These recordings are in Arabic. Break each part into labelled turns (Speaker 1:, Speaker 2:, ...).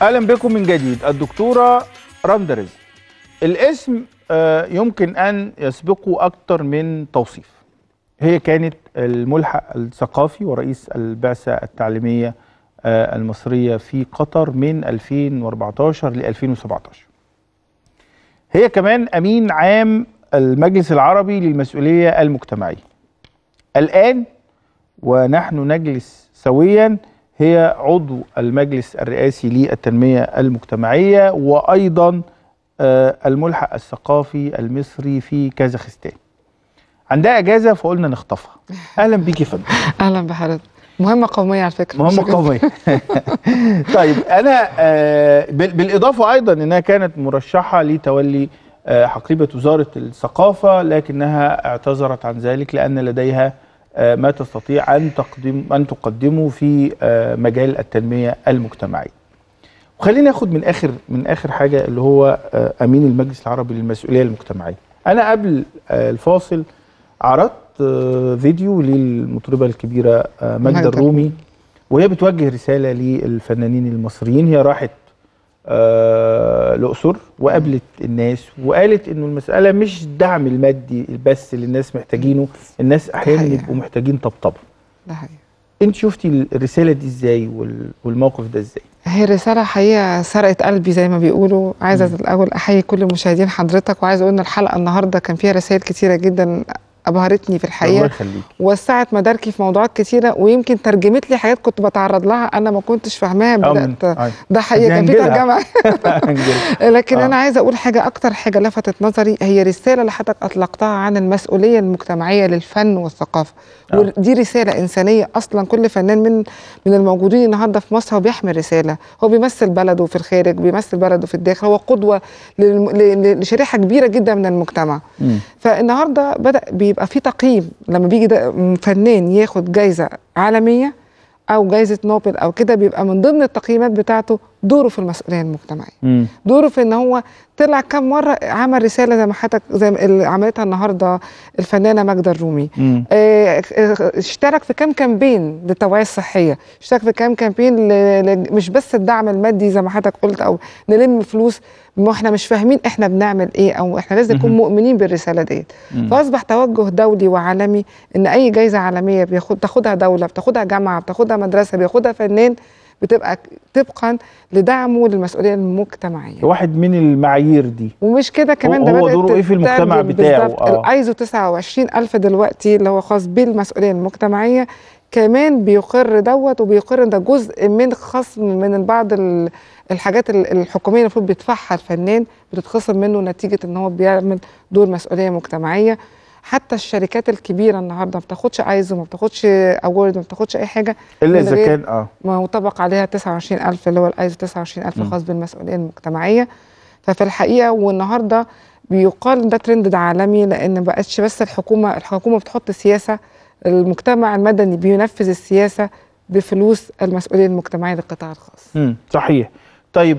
Speaker 1: اهلا بكم من جديد. الدكتوره رندا رزق، الاسم يمكن ان يسبقه اكثر من توصيف. هي كانت الملحق الثقافي ورئيس البعثه التعليميه المصريه في قطر من 2014 ل 2017. هي كمان امين عام المجلس العربي للمسؤوليه المجتمعيه. الان ونحن نجلس سويا هي عضو المجلس الرئاسي للتنمية المجتمعية وأيضا الملحق الثقافي المصري في كازاخستان. عندها أجازة فقلنا نخطفها. أهلا بيك يا فندم.
Speaker 2: أهلا بحضرتك. مهمة قومية على فكرة.
Speaker 1: مهمة قومية. طيب أنا بالإضافة أيضا أنها كانت مرشحة لتولي حقيبة وزارة الثقافة، لكنها اعتذرت عن ذلك لأن لديها ما تستطيع أن تقدمه في مجال التنمية المجتمعية. وخلينا ناخد من آخر حاجة اللي هو أمين المجلس العربي للمسؤولية المجتمعية. أنا قبل الفاصل عرضت فيديو للمطربة الكبيرة ماجدة الرومي وهي بتوجه رسالة للفنانين المصريين. هي راحت الأقصر وقابلت الناس وقالت انه المسألة مش دعم المادي بس اللي الناس محتاجينه، الناس احيانا يبقوا محتاجين طبطبة.
Speaker 2: ده حقيقي.
Speaker 1: انت شفتي الرسالة دي ازاي والموقف ده ازاي؟
Speaker 2: هي رسالة حقيقة سرقت قلبي زي ما بيقولوا. عايزة الأول أحيي كل مشاهدين حضرتك، وعايزة أقول إن الحلقة النهاردة كان فيها رسائل كتيرة جدا أبهرتني في الحقيقة.
Speaker 1: الله يخليك.
Speaker 2: وسعت مداركي في موضوعات كتيرة، ويمكن ترجمت لي حاجات كنت بتعرض لها أنا ما كنتش فاهماها. بدأت ده حقيقة كان في ترجمة. لكن أنا عايزة أقول حاجة، أكتر حاجة لفتت نظري هي رسالة اللي حضرتك أطلقتها عن المسؤولية المجتمعية للفن والثقافة. ودي رسالة إنسانية أصلا. كل فنان من الموجودين النهارده في مصر هو بيحمل رسالة، هو بيمثل بلده في الخارج، بيمثل بلده في الداخل، هو قدوة لشريحة كبيرة جدا من المجتمع. فالنهارده بدأ بيبقى في تقييم لما بيجي فنان ياخد جايزة عالمية أو جايزة نوبل أو كده، بيبقى من ضمن التقييمات بتاعته دوره في المسؤولية المجتمعية. دوره في إن هو طلع كم مرة عمل رسالة زي ما حضرتك زي اللي عملتها النهارده الفنانة ماجدة الرومي. اشترك في كم كامبين للتوعية الصحية، اشترك في كم كامبين مش بس الدعم المادي زي ما حضرتك قلت أو نلم فلوس، ما احنا مش فاهمين احنا بنعمل ايه، او احنا لازم نكون مؤمنين بالرسالة ديت. فاصبح توجه دولي وعالمي ان اي جايزة عالمية تاخدها دولة، بتاخدها جامعة، بتاخدها مدرسة، بياخدها فنان، بتبقى طبقا لدعمه للمسؤوليه المجتمعيه.
Speaker 1: واحد من المعايير دي.
Speaker 2: ومش كده كمان، ده
Speaker 1: هو دوره ايه في المجتمع بتاعه.
Speaker 2: الايزو 29000 دلوقتي اللي هو خاص بالمسؤوليه المجتمعيه كمان بيقر دوت، وبيقر ان ده جزء من خصم من بعض الحاجات الحكوميه المفروض بيدفعها الفنان، بتتخصم منه نتيجه ان هو بيعمل دور مسؤوليه مجتمعيه. حتى الشركات الكبيره النهارده ما بتاخدش ايزو، ما بتاخدش اوورد، ما بتاخدش اي حاجه
Speaker 1: الا اذا كان
Speaker 2: ما هو طبق عليها 29000 اللي هو الايزو 29000 خاص بالمسؤوليه المجتمعيه. ففي الحقيقه والنهارده بيقال ان ده ترند عالمي، لان ما بقتش بس الحكومه بتحط سياسه، المجتمع المدني بينفذ السياسه بفلوس المسؤوليه المجتمعيه للقطاع الخاص.
Speaker 1: صحيح. طيب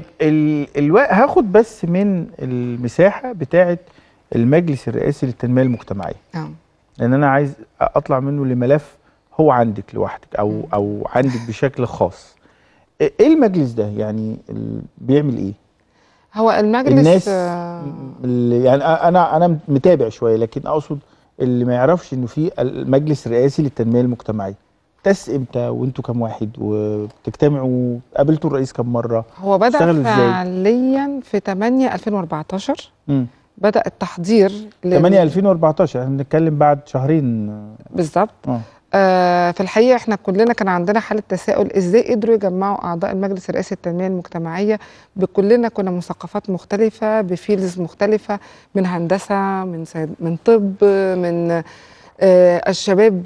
Speaker 1: هاخد بس من المساحه بتاعه المجلس الرئاسي للتنميه المجتمعيه. لان انا عايز اطلع منه لملف هو عندك لوحدك او عندك بشكل خاص. ايه المجلس ده يعني بيعمل ايه؟
Speaker 2: هو المجلس
Speaker 1: الناس يعني انا متابع شويه، لكن اقصد اللي ما يعرفش انه في المجلس الرئاسي للتنميه المجتمعيه. تأسس امتى وانتوا كام واحد وبتجتمعوا؟ قابلتوا الرئيس كم مره؟
Speaker 2: هو بدأ فعليا في 8/2014. بدأ التحضير
Speaker 1: 8/2014، احنا بنتكلم بعد شهرين
Speaker 2: بالظبط. في الحقيقه احنا كلنا كان عندنا حاله تساؤل ازاي قدروا يجمعوا اعضاء المجلس الرئاسي للتنميه المجتمعيه. كلنا كنا من ثقافات مختلفه، بفيلدز مختلفه، من هندسه، من طب، من الشباب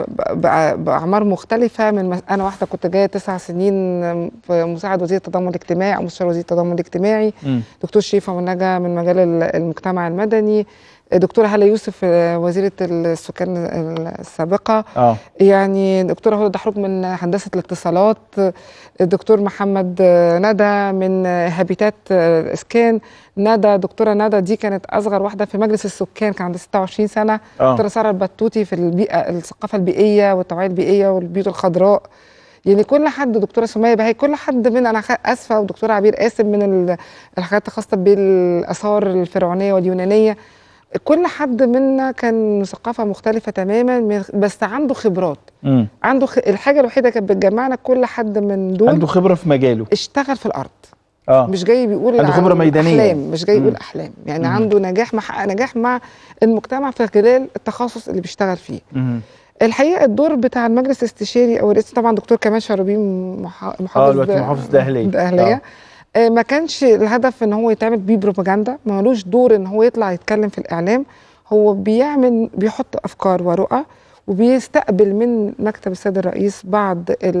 Speaker 2: باعمار مختلفه. انا واحده كنت جايه 9 سنين في مساعد وزير التضامن الاجتماعي او مستشار وزير التضامن الاجتماعي. دكتور شريفه منجا من مجال المجتمع المدني، دكتوره هاله يوسف وزيره السكان السابقه، يعني دكتوره هدى دحروج من هندسه الاتصالات، الدكتور محمد ندى من هابيتات اسكان. دكتوره ندى دي كانت اصغر واحده في مجلس السكان، كان عندها 26 سنه. دكتوره ساره البتوتي في البيئه، الثقافه البيئيه والتوعيه البيئيه والبيوت الخضراء. يعني كل حد، دكتوره سميه بهي، كل حد من، انا اسفه، ودكتوره عبير قاسم، من الحاجات الخاصه بالاثار الفرعونيه واليونانيه، كل حد منا كان ثقافه مختلفه تماما، بس عنده خبرات. عنده الحاجه الوحيده كانت بتجمعنا، كل حد من دول
Speaker 1: عنده خبره في مجاله،
Speaker 2: اشتغل في الارض. مش جاي بيقول
Speaker 1: عنده خبره ميدانيه،
Speaker 2: احلام، مش جاي يقول احلام، يعني عنده نجاح، محقق نجاح مع المجتمع في خلال التخصص اللي بيشتغل فيه. الحقيقه الدور بتاع المجلس الاستشاري او الرئيس، طبعا دكتور كمال شربين
Speaker 1: محافظ
Speaker 2: دقهليه، ما كانش الهدف ان هو يتعمل بيه بروباجندا، مالوش دور ان هو يطلع يتكلم في الاعلام. هو بيحط افكار ورؤى، وبيستقبل من مكتب السيد الرئيس بعض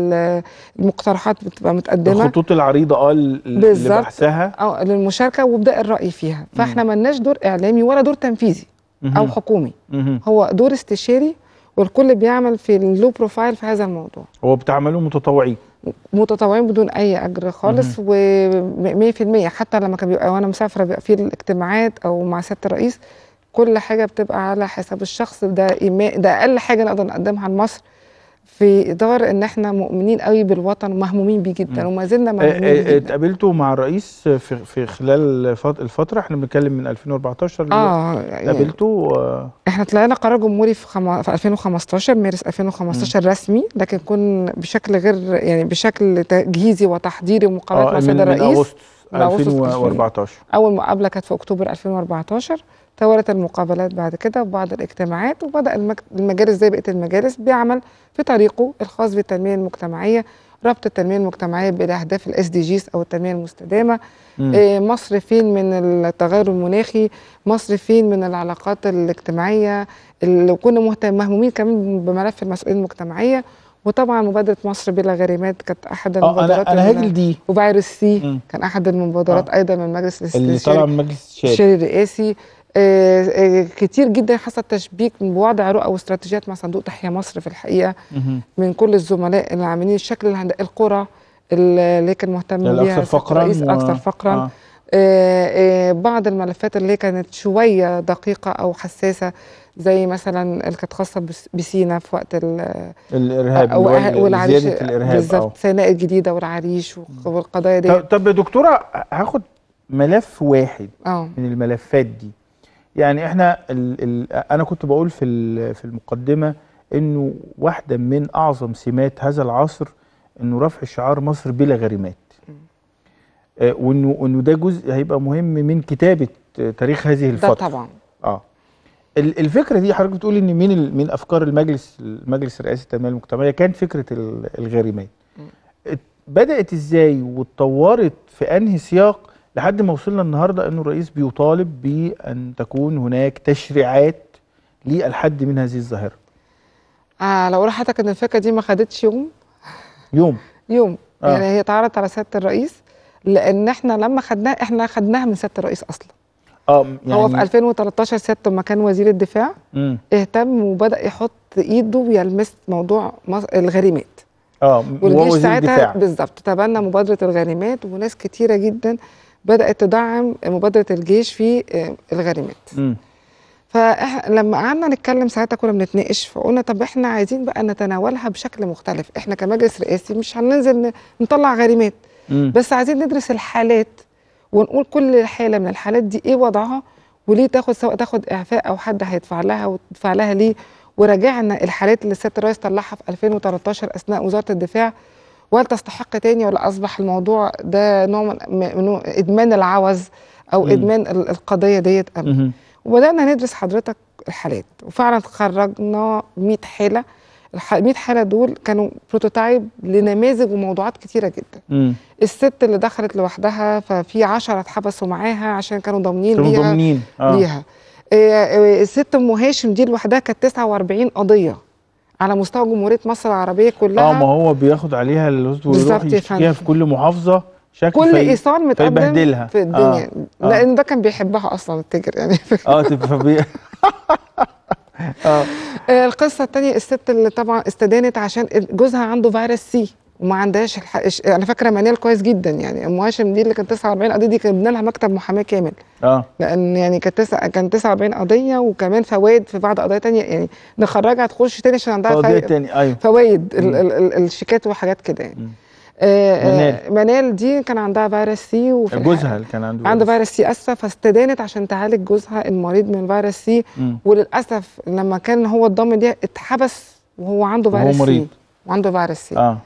Speaker 2: المقترحات بتبقى متقدمه،
Speaker 1: الخطوط العريضه اللي بحثها
Speaker 2: للمشاركه وابداء الراي فيها. فاحنا مالناش دور اعلامي ولا دور تنفيذي او حكومي، هو دور استشاري، والكل بيعمل في اللو بروفايل في هذا الموضوع.
Speaker 1: هو بتعملوا متطوعين
Speaker 2: بدون اي اجر خالص، و100%. حتى لما كان بيبقى وانا مسافره بيبقى في الاجتماعات او مع سياده الرئيس، كل حاجه بتبقى على حساب الشخص ده. ده اقل حاجه نقدر نقدمها لمصر، في اطار ان احنا مؤمنين قوي بالوطن ومهمومين بيه جدا، وما زلنا مهمومين بيه جدا.
Speaker 1: اتقابلتوا مع الرئيس في خلال الفتره، احنا بنتكلم من 2014 اتقابلتوا؟
Speaker 2: احنا طلعنا قرار جمهوري في 2015، مارس 2015 رسمي، لكن كنا بشكل غير، يعني بشكل تجهيزي وتحضيري ومقابلات مع السيد الرئيس
Speaker 1: من اغسطس 2014.
Speaker 2: اول مقابله كانت في اكتوبر 2014، توالت المقابلات بعد كده وبعض الاجتماعات، وبدأ المجالس زي بقية المجالس بيعمل في طريقه الخاص بالتنمية المجتمعية، ربط التنمية المجتمعية بالأهداف SDGs أو التنمية المستدامة. مصر فين من التغير المناخي، مصر فين من العلاقات الاجتماعية، اللي كنا مهمومين كمان بملف المسؤولية المجتمعية. وطبعا مبادرة مصر بلا غريمات كانت أحد المبادرات،
Speaker 1: أنا هاجل دي،
Speaker 2: وفيروس سي كان أحد المبادرات أيضا من المجلس الاستشاري
Speaker 1: اللي طلع من المجلس الاستشاري
Speaker 2: الرئاسي. كتير جدا حصل تشبيك بوضع رؤى واستراتيجيات مع صندوق تحيا مصر في الحقيقه، من كل الزملاء اللي عاملين الشكل الهندسي، القرى اللي كان مهتم بيها الرئيس اكثر فقرا. بعض الملفات اللي كانت شويه دقيقه او حساسه، زي مثلا اللي كانت خاصه بسينا في وقت
Speaker 1: الارهاب
Speaker 2: زياده
Speaker 1: الارهاب
Speaker 2: بالظبط، سيناء الجديده والعريش والقضايا دي.
Speaker 1: طب يا دكتوره، هاخد ملف واحد من الملفات دي. يعني احنا انا كنت بقول في المقدمه انه واحده من اعظم سمات هذا العصر انه رفع شعار مصر بلا غريمات، وانه ده جزء هيبقى مهم من كتابه تاريخ هذه الفتره.
Speaker 2: ده طبعا
Speaker 1: الفكره دي حضرتك بتقولي ان من افكار المجلس الرئاسي للتنميه المجتمعيه كان فكره الغريمات. بدات ازاي واتطورت في انهي سياق لحد ما وصلنا النهارده انه الرئيس بيطالب بان تكون هناك تشريعات للحد من هذه الظاهره؟
Speaker 2: لو اقول لحضرتك ان الفكره دي ما خدتش يوم يعني هي اتعرضت على سياده الرئيس، لان احنا لما خدناها من سياده الرئيس اصلا. يعني هو في 2013 سيادته لما كان وزير الدفاع اهتم وبدا يحط ايده ويلمس موضوع الغريمات.
Speaker 1: والجيش ساعتها
Speaker 2: بالظبط تبنى مبادره الغريمات، وناس كتيره جدا بدات تدعم مبادره الجيش في الغريمات. فلما قعدنا نتكلم ساعتها كنا بنتناقش، فقلنا طب احنا عايزين بقى نتناولها بشكل مختلف. احنا كمجلس رئاسي مش هننزل نطلع غريمات، بس عايزين ندرس الحالات ونقول كل حاله من الحالات دي ايه وضعها، وليه سواء تاخد اعفاء او حد هيدفع لها وتدفع لها ليه. وراجعنا الحالات اللي سياده الرئيس طلعها في 2013 اثناء وزاره الدفاع، وهل تستحق تاني ولا اصبح الموضوع ده نوع من ادمان العوز او ادمان القضيه ديت. وبدانا ندرس حضرتك الحالات، وفعلا خرجنا 100 حاله. ال 100 حاله دول كانوا بروتوتايب لنماذج وموضوعات كتيره جدا. الست اللي دخلت لوحدها ففي 10 اتحبسوا معاها عشان كانوا ضامنين ليها. الست ام هاشم دي لوحدها كانت 49 قضيه على مستوى جمهوريه مصر العربيه كلها.
Speaker 1: ما هو بياخد عليها ويروح يشتكيها في كل محافظه،
Speaker 2: كل ايصال متقدم في الدنيا. لان ده كان بيحبها اصلا التاجر يعني. القصه الثانيه الست اللي طبعا استدانت عشان جوزها عنده فيروس سي، وما عندهاش انا فاكره منال كويس جدا، يعني ام هاشم دي اللي كانت 49 قضيه دي كان لها مكتب محاماه كامل. لان يعني كان 49 قضيه وكمان فوائد في بعض قضايا ثانيه، يعني نخرجها تخش تاني عشان عندها فوائد الشيكات وحاجات كده يعني. منال دي كان عندها فيروس سي، وفي
Speaker 1: جوزها اللي كان عنده
Speaker 2: فيروس سي فاستدانت عشان تعالج جوزها المريض من فيروس سي. وللاسف لما كان هو الضامن ليها اتحبس وهو عنده فيروس سي وعنده فيروس سي.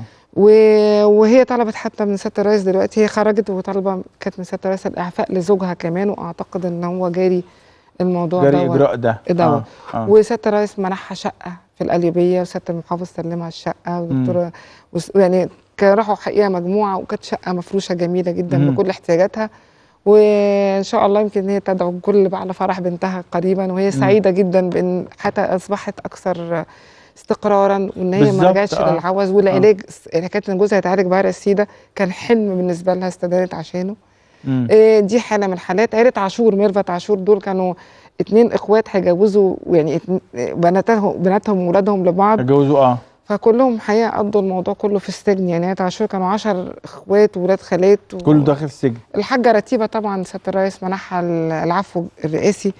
Speaker 2: وهي طلبت حتى من سياده الرئيس، دلوقتي هي خرجت وطالبه كانت من سياده الرئيس الاعفاء لزوجها كمان، واعتقد ان هو جاري الموضوع
Speaker 1: جاري اجراء ده.
Speaker 2: وسياده الرئيس منحها شقه في القليوبيه، وسياده المحافظ سلمها الشقه، والدكتوره يعني كانوا راحوا حقيقه مجموعه، وكانت شقه مفروشه جميله جدا بكل احتياجاتها. وان شاء الله يمكن هي تدعو الكل بقى على فرح بنتها قريبا، وهي سعيده جدا بان حتى اصبحت اكثر استقرارا، وان هي ما رجعتش للعوز والعلاج. حكايه ان جوزها يتعالج فيروس سي ده كان حلم بالنسبه لها، استدانت عشانه. دي حاله من الحالات. عيله عاشور، ميرفت عاشور، دول كانوا 2 اخوات هيجوزوا يعني بناتهم وولادهم لبعض،
Speaker 1: هيجوزوا
Speaker 2: فكلهم حقيقه قضوا الموضوع كله في السجن. يعني عيله عاشور كانوا 10 اخوات وولاد خالات
Speaker 1: كله داخل السجن.
Speaker 2: الحاجه رتيبه طبعا سياده الرئيس منحها العفو الرئاسي،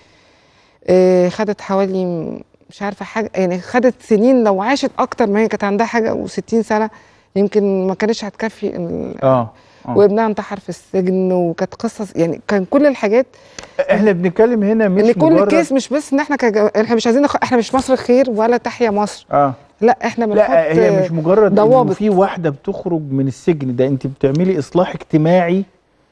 Speaker 2: خدت حوالي مش عارفه حاجه، يعني خدت سنين، لو عاشت اكتر ما هي كانت عندها حاجه و60 سنه يمكن ما كانتش هتكفي. وابنها انتحر في السجن، وكانت قصص يعني كان كل الحاجات.
Speaker 1: احنا بنتكلم هنا مش
Speaker 2: ان كل كيس مش بس ان احنا مش عايزين احنا مش مصر خير ولا تحيا مصر. لا احنا بنحط
Speaker 1: هي مش مجرد ضوابط. في واحده بتخرج من السجن ده انت بتعملي اصلاح اجتماعي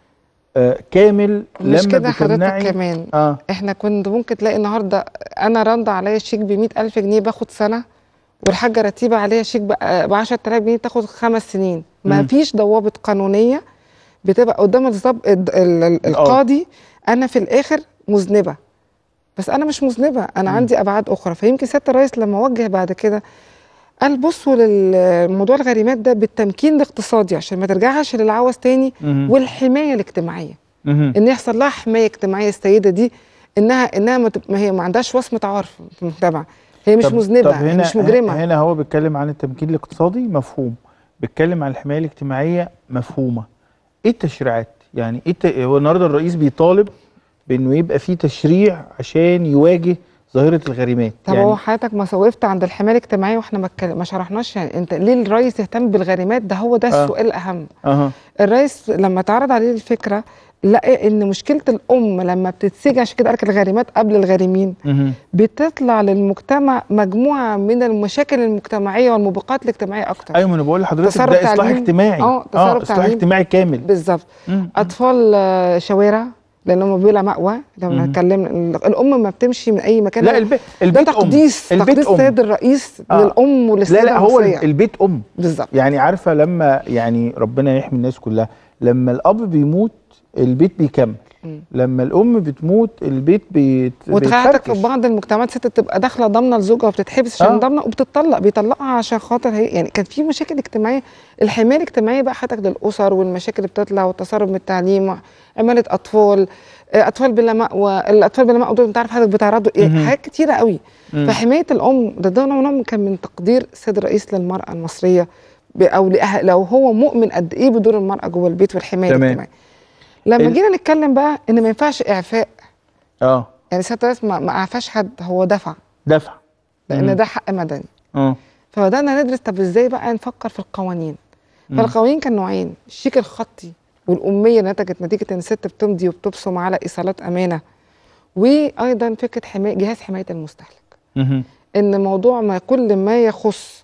Speaker 1: كامل.
Speaker 2: مش كده حضرتك كمان. احنا كنت ممكن تلاقي النهارده انا رند عليا شيك ب 100,000 جنيه باخد سنه، والحاجه رتيبه عليها شيك ب 10,000 جنيه تاخد 5 سنين. ما فيش ضوابط قانونيه بتبقى قدام القاضي. انا في الاخر مذنبه، بس انا مش مذنبه، انا عندي ابعاد اخرى. فيمكن سياده الرئيس لما وجه بعد كده قال بصوا للموضوع الغريمات ده بالتمكين الاقتصادي عشان ما ترجعش للعوز تاني، والحمايه الاجتماعيه، ان يحصل لها حمايه اجتماعيه. السيده دي انها ما هي ما عندهاش وصمه عار في المجتمع، هي مش مذنبه، هي مش مجرمه.
Speaker 1: هنا هو بيتكلم عن التمكين الاقتصادي مفهوم، بيتكلم عن الحمايه الاجتماعيه مفهومه. ايه التشريعات؟ يعني ايه هو النهارده الرئيس بيطالب بانه يبقى في تشريع عشان يواجه ظاهره الغريمات.
Speaker 2: طب هو حضرتك ما وقفت عند الحمايه الاجتماعيه واحنا ما شرحناش يعني انت ليه الرئيس يهتم بالغريمات؟ ده هو ده السؤال الاهم. الرئيس لما اتعرض عليه الفكره لقى ان مشكله الام لما بتتسجن، عشان كده قال لك الغريمات قبل الغارمين، بتطلع للمجتمع مجموعه من المشاكل المجتمعيه والموبقات الاجتماعيه اكتر.
Speaker 1: ايوه، ما انا بقول لحضرتك ده اصلاح اجتماعي. اصلاح اجتماعي كامل
Speaker 2: بالظبط. اطفال شوارع لانهم بلا مأوى. لما اتكلمنا الام ما بتمشي من اي مكان.
Speaker 1: لا البيت
Speaker 2: ده تقديس السيد الرئيس للام وللسيده
Speaker 1: لا هو البيت
Speaker 2: بالظبط.
Speaker 1: يعني عارفه لما يعني ربنا يحمي الناس كلها، لما الاب بيموت البيت بيكمل، لما الام بتموت البيت
Speaker 2: وتخيلتك في بعض المجتمعات ست بتبقى داخله ضامنه لزوجها وبتتحبس عشان ضامنه وبتطلق، بيطلقها عشان خاطر هي يعني كان في مشاكل اجتماعيه. الحمايه الاجتماعيه بقى حضرتك للاسر والمشاكل اللي بتطلع والتسرب من التعليم، عماله اطفال بلا مأوى. الاطفال بلا مأوى دول انت عارف حضرتك بيتعرضوا حاجات كتيره قوي. فحمايه الام ده نوع كان من تقدير السيد الرئيس للمراه المصريه، او لو هو مؤمن قد ايه بدور المراه جوه البيت والحمايه الاجتماعيه. لما جينا نتكلم بقى ان ما ينفعش اعفاء، يعني سياده الرئيس ما اعفاش حد، هو دفع لان ده حق مدني. فبدانا ندرس طب ازاي بقى نفكر في القوانين. فالقوانين كان نوعين: الشيك الخطي والاميه نتجت نتيجه ان الست بتمضي وبتبصم على ايصالات امانه، وايضا فكره جهاز حمايه المستهلك. ان موضوع ما كل ما يخص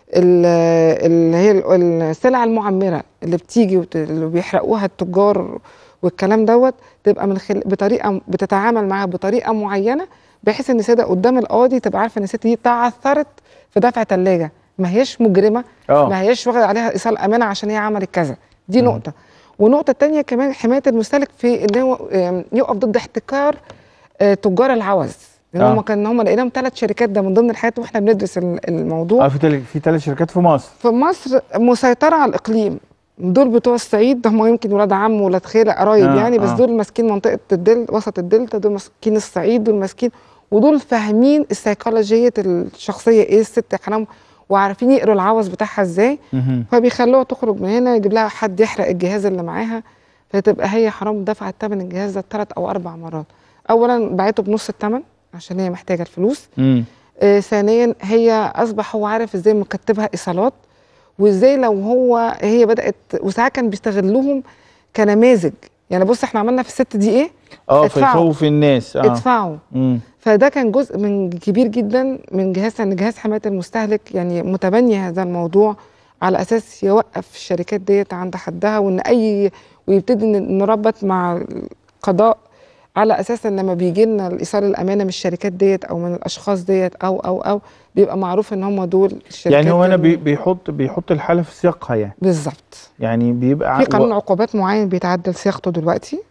Speaker 2: اللي هي السلع المعمره اللي بتيجي اللي بيحرقوها التجار والكلام دوت، تبقى من بطريقه بتتعامل معاها بطريقه معينه، بحيث ان السيده قدام القاضي تبقى عارفه ان الست دي تعثرت في دفع ثلاجه، ما هيش مجرمه، ما هيش واخده عليها ايصال امانه عشان هي عملت كذا. دي نقطه. والنقطه الثانيه كمان حمايه المستهلك في ان هو يقف ضد احتكار تجار العوز. لان هم لقيناهم 3 شركات ده من ضمن الحاجات واحنا بندرس الموضوع.
Speaker 1: في 3 شركات في مصر.
Speaker 2: في مصر مسيطره على الاقليم. دول بتوع الصعيد، هم يمكن ولاد عم ولاد خاله قرايب يعني، بس دول ماسكين منطقه وسط الدلتا، دول ماسكين الصعيد، دول ماسكين ودول فاهمين السيكولوجيه الشخصيه ايه الست حرام، وعارفين يقروا العوز بتاعها ازاي، فبيخلوها تخرج من هنا، يجيب لها حد يحرق الجهاز اللي معاها، فتبقى هي حرام دفعت ثمن الجهاز ده 3 أو 4 مرات. اولا باعته بنص الثمن عشان هي محتاجه الفلوس. ثانيا هي اصبح هو عارف ازاي مكتبها ايصالات، وازاي لو هي بدات، وساعات كان بيستغلوهم كنماذج. يعني بص احنا عملنا في الست دي ايه؟
Speaker 1: فيخوف الناس.
Speaker 2: ادفعوا. فده كان جزء من كبير جدا من جهاز حمايه المستهلك، يعني متبني هذا الموضوع على اساس يوقف الشركات ديت عند حدها، ويبتدي نربط مع القضاء على اساس ان لما بيجي لنا الايصال الامانه من الشركات ديت او من الاشخاص ديت او بيبقى معروف ان هم دول الشركات.
Speaker 1: يعني هو هنا بيحط الحاله في سياقها يعني.
Speaker 2: بالظبط.
Speaker 1: يعني بيبقى
Speaker 2: في قانون عقوبات معين بيتعدل صياغته دلوقتي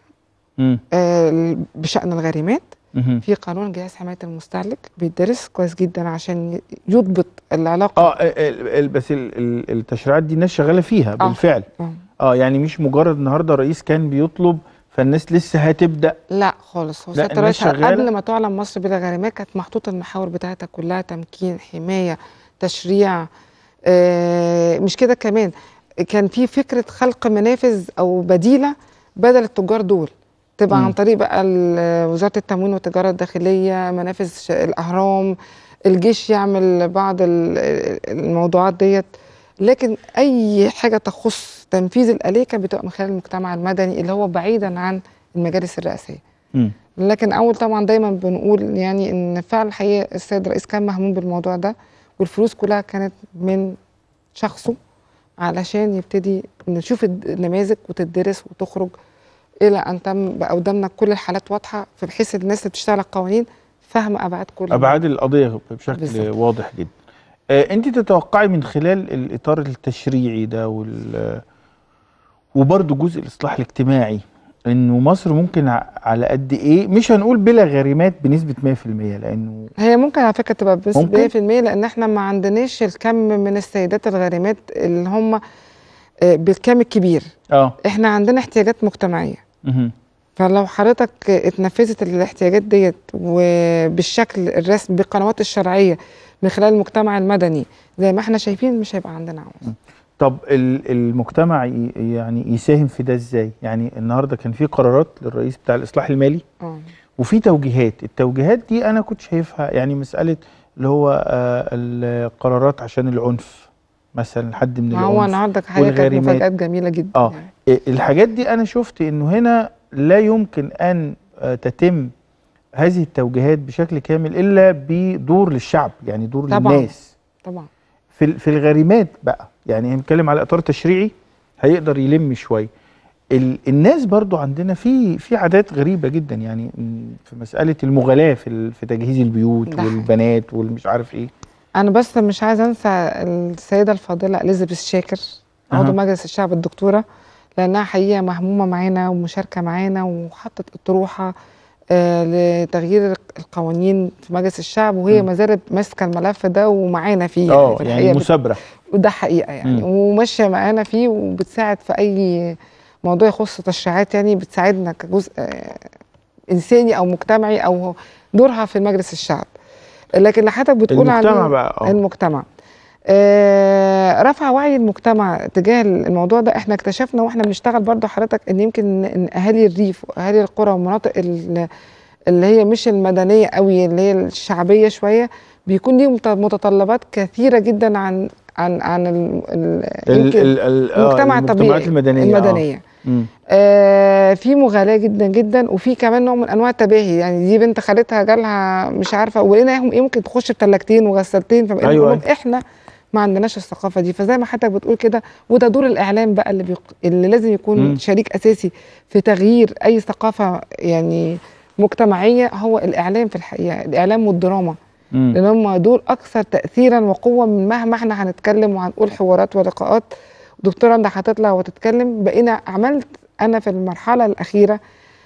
Speaker 2: بشأن الغريمات. في قانون جهاز حمايه المستهلك بيدرس كويس جدا عشان يضبط العلاقه.
Speaker 1: بس التشريعات دي الناس شغاله فيها بالفعل. يعني مش مجرد النهارده الرئيس كان بيطلب فالناس لسه هتبدا.
Speaker 2: لا خالص. هو قبل ما تعلن مصر بلا غريمات كانت محطوطه المحاور بتاعتها كلها: تمكين، حمايه، تشريع. مش كده كمان، كان في فكره خلق منافذ او بديله بدل التجار دول، تبقى عن طريق بقى وزاره التموين والتجاره الداخليه، منافذ الاهرام، الجيش يعمل بعض الموضوعات ديت. لكن اي حاجه تخص تنفيذ الآلية كانت بتبقى من خلال المجتمع المدني اللي هو بعيدا عن المجالس الرئاسيه. لكن طبعا دايما بنقول يعني ان فعلا الحقيقه السيد الرئيس كان مهموم بالموضوع ده، والفلوس كلها كانت من شخصه علشان يبتدي نشوف النماذج وتدرس وتخرج الى ان تم بقى قدامنا كل الحالات واضحه، بحيث الناس اللي بتشتغل القوانين فاهمه ابعاد
Speaker 1: القضيه بشكل بالزبط. واضح جدا. انت تتوقعي من خلال الاطار التشريعي ده وبرضه جزء الاصلاح الاجتماعي انه مصر ممكن على قد ايه، مش هنقول بلا غريمات بنسبه 100%، لانه
Speaker 2: هي ممكن على فكره تبقى بنسبه 100%، لان احنا ما عندناش الكم من السيدات الغريمات اللي هم بالكم الكبير. احنا عندنا احتياجات مجتمعيه. فلو حضرتك اتنفذت الاحتياجات ديت وبالشكل الرسمي بالقنوات الشرعيه من خلال المجتمع المدني زي ما احنا شايفين، مش هيبقى عندنا عوز.
Speaker 1: طب المجتمع يعني يساهم في ده ازاي؟ يعني النهارده كان في قرارات للرئيس بتاع الاصلاح المالي وفي توجيهات. التوجيهات دي انا كنت شايفها يعني مساله اللي هو القرارات عشان العنف مثلا، حد من العنف.
Speaker 2: هو النهارده حاجه كانت مفاجآت جميله جدا.
Speaker 1: يعني الحاجات دي انا شفت انه هنا لا يمكن ان تتم هذه التوجيهات بشكل كامل الا بدور للشعب، يعني دور طبعًا للناس.
Speaker 2: طبعا
Speaker 1: في الغريمات بقى، يعني هنتكلم على اطار تشريعي هيقدر يلم شويه. الناس برضو عندنا في عادات غريبه جدا، يعني في مساله المغالاه في تجهيز البيوت والبنات والمش عارف ايه.
Speaker 2: انا بس مش عايزه انسى السيده الفاضله اليزابيث شاكر عضو مجلس الشعب الدكتوره، لانها حقيقه مهمومه معانا ومشاركه معانا وحطت اطروحه لتغيير القوانين في مجلس الشعب، وهي ما زالت ماسكه الملف ده ومعانا فيه.
Speaker 1: يعني مثابره.
Speaker 2: وده حقيقه يعني وماشيه معانا فيه وبتساعد في اي موضوع يخص تشريعات، يعني بتساعدنا كجزء انساني او مجتمعي او دورها في مجلس الشعب. لكن اللي حضرتك بتقول عليه
Speaker 1: المجتمع بقى
Speaker 2: المجتمع رفع وعي المجتمع تجاه الموضوع ده. احنا اكتشفنا واحنا بنشتغل برضه حضرتك ان يمكن ان اهالي الريف واهالي القرى والمناطق اللي هي مش المدنيه قوي، اللي هي الشعبيه شويه، بيكون ليهم متطلبات كثيره جدا عن المجتمع الطبيعي المدنيه. في مغالاه جدا جدا، وفي كمان نوع من انواع التباهي. يعني دي بنت خالتها جالها مش عارفه ولقيناهم ممكن تخش بثلاجتين وغسالتين، فبقينا نقول لهم احنا ما عندناش الثقافه دي. فزي ما حضرتك بتقول كده، وده دور الاعلام بقى اللي لازم يكون شريك اساسي في تغيير اي ثقافه يعني مجتمعيه، هو الاعلام في الحقيقه، الاعلام والدراما، لان هم دول اكثر تاثيرا وقوه من مهما احنا هنتكلم وهنقول حوارات ولقاءات. دكتوره انت هتطلع وتتكلم. بقينا عملت انا في المرحله الاخيره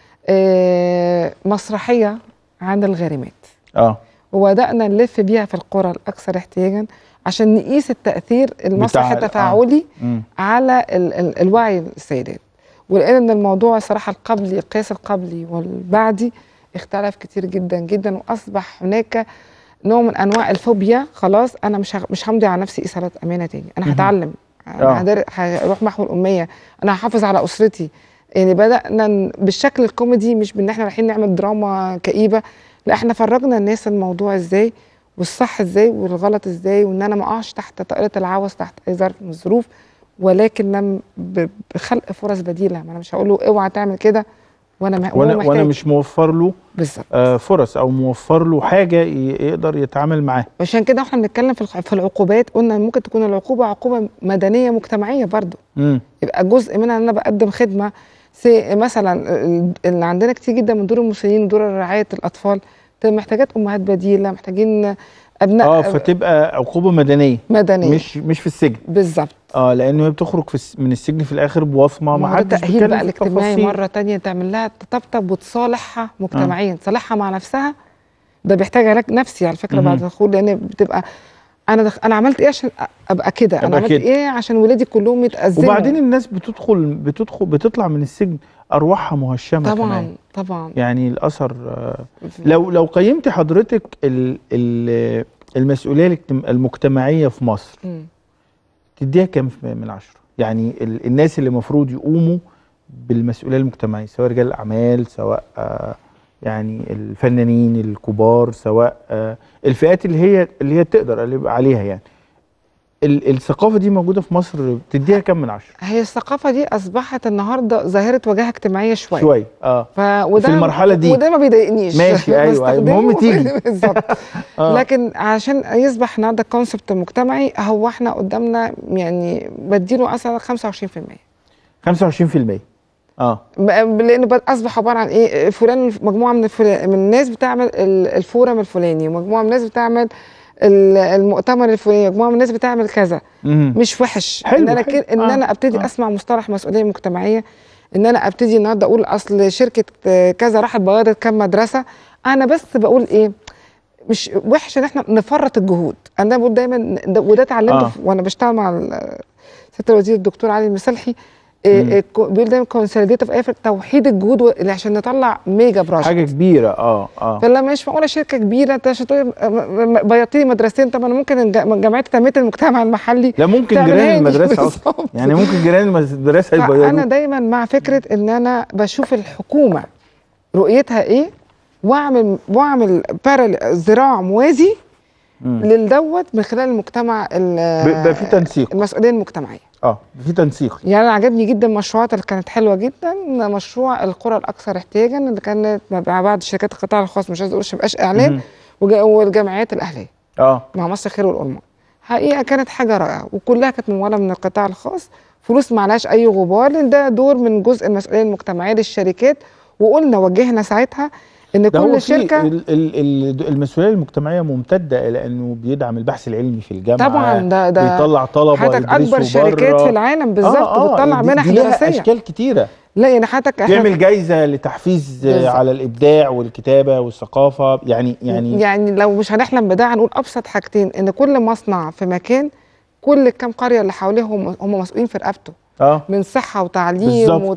Speaker 2: مسرحيه عن الغارمات وبدانا نلف بيها في القرى الاكثر احتياجا عشان نقيس التاثير المسرحي التفاعلي على الوعي السيدات. ولقينا ان الموضوع صراحه القياس القبلي والبعدي اختلف كتير جدا جدا، واصبح هناك نوع من انواع الفوبيا. خلاص انا مش همضي على نفسي ايصالات امانه تاني، انا هتعلم، انا هروح محو الاميه، انا هحافظ على اسرتي. يعني بدانا بالشكل الكوميدي، مش بان احنا رايحين نعمل دراما كئيبه، لا احنا فرجنا الناس الموضوع ازاي والصح ازاي والغلط ازاي، وان انا ما اقعش تحت طائله العوز تحت اي ظرف من الظروف، ولكن بخلق فرص بديله. ما انا مش هقول له اوعى تعمل كده
Speaker 1: وانا مش موفر له
Speaker 2: بالظبط
Speaker 1: فرص، او موفر له حاجه يقدر يتعامل معاها.
Speaker 2: عشان كده احنا بنتكلم في العقوبات، قلنا ممكن تكون العقوبه عقوبه مدنيه مجتمعيه برضو، يبقى جزء منها ان انا بقدم خدمه. مثلا اللي عندنا كتير جدا من دور المسنين ودور رعايه الاطفال محتاجات امهات بديله، محتاجين ابناء
Speaker 1: فتبقى عقوبه مدنيه مش في السجن
Speaker 2: بالظبط.
Speaker 1: لانه هي بتخرج من السجن في الاخر بوصمه، ما حدش
Speaker 2: تاهيل بقى الاجتماعي مره ثانيه، تعمل لها تطبطب وتصالحها مجتمعيا، تصالحها مع نفسها. ده بيحتاج علاج نفسي على فكره بعد الدخول، لان بتبقى انا عملت ايه عشان ابقى كده، انا عملت ايه عشان ولادي كلهم يتأزموا.
Speaker 1: وبعدين الناس بتطلع من السجن ارواحها مهشمه
Speaker 2: طبعا
Speaker 1: كمان.
Speaker 2: طبعا
Speaker 1: يعني الاثر لو قيمتي حضرتك المسؤوليه المجتمعيه في مصر تديها كام من 10؟ يعني الناس اللي المفروض يقوموا بالمسؤوليه المجتمعيه، سواء رجال الاعمال، سواء يعني الفنانين الكبار، سواء الفئات اللي هي تقدر اللي يبقى عليها، يعني الثقافه دي موجوده في مصر، تديها كام من 10؟
Speaker 2: هي الثقافه دي اصبحت النهارده ظاهره وجاهه اجتماعيه شويه
Speaker 1: في المرحله دي،
Speaker 2: وده ما بيضايقنيش.
Speaker 1: ماشي ايوه المهم تيجي
Speaker 2: بالظبط. لكن عشان يصبح النهارده الكونسبت المجتمعي، هو احنا قدامنا يعني بديله مثلا 25%.
Speaker 1: 25%
Speaker 2: لان اصبح عباره عن ايه؟ فلان مجموعه من الناس بتعمل الفورم الفلاني، ومجموعه من الناس بتعمل المؤتمر الفلاني، مجموعه من الناس بتعمل كذا. مش وحش
Speaker 1: حلو
Speaker 2: ان انا ابتدي اسمع مصطلح مسؤوليه مجتمعيه، ان انا ابتدي النهارده اقول اصل شركه كذا راحت بيضت كام مدرسه. انا بس بقول ايه، مش وحش ان احنا نفرط الجهود. انا بقول دايما وده اتعلمته وانا بشتغل مع سياده الوزير الدكتور علي المسلحي، بيقول دايما كونسوليديتيف ايفورت، توحيد الجهود عشان نطلع ميجا بروجكت،
Speaker 1: حاجه كبيره.
Speaker 2: فلما مش معقوله شركه كبيره انت عشان بيضتي لي مدرستين. طب انا ممكن جمعيه تنميه المجتمع المحلي،
Speaker 1: لا ممكن جيران المدرسه اصلا، يعني ممكن جيران المدرسه يبيضوا.
Speaker 2: انا دايما مع فكره ان انا بشوف الحكومه رؤيتها ايه، واعمل ذراع موازي للدوت من خلال المجتمع،
Speaker 1: بيبقى في تنسيق،
Speaker 2: المسؤوليه المجتمعيه
Speaker 1: في تنسيق.
Speaker 2: يعني انا عجبني جدا المشروعات اللي كانت حلوه جدا، مشروع القرى الاكثر احتياجا اللي كانت مع بعض شركات القطاع الخاص، مش عايز اقول ما يبقاش اعلان، والجمعيات الاهليه مع مصر خير والألمة. حقيقه كانت حاجه رائعه، وكلها كانت مموله من القطاع الخاص، فلوس ما عليهاش اي غبار، لان ده دور من جزء المسؤوليه المجتمعيه للشركات. وقلنا وجهنا ساعتها ان كل شركه
Speaker 1: المسؤوليه المجتمعيه ممتده الى انه بيدعم البحث العلمي في الجامعه
Speaker 2: طبعا، ده
Speaker 1: بيطلع طلبه
Speaker 2: حضرتك اكبر شركات في العالم بالظبط بتطلع منح دراسيه،
Speaker 1: اشكال كتيره.
Speaker 2: لا يعني حضرتك
Speaker 1: تعمل جايزه لتحفيز على الابداع والكتابه والثقافه، يعني
Speaker 2: لو مش هنحلم بده هنقول ابسط حاجتين، ان كل مصنع في مكان، كل كام قريه اللي حواليه هم مسؤولين في رقبته، من صحه وتعليم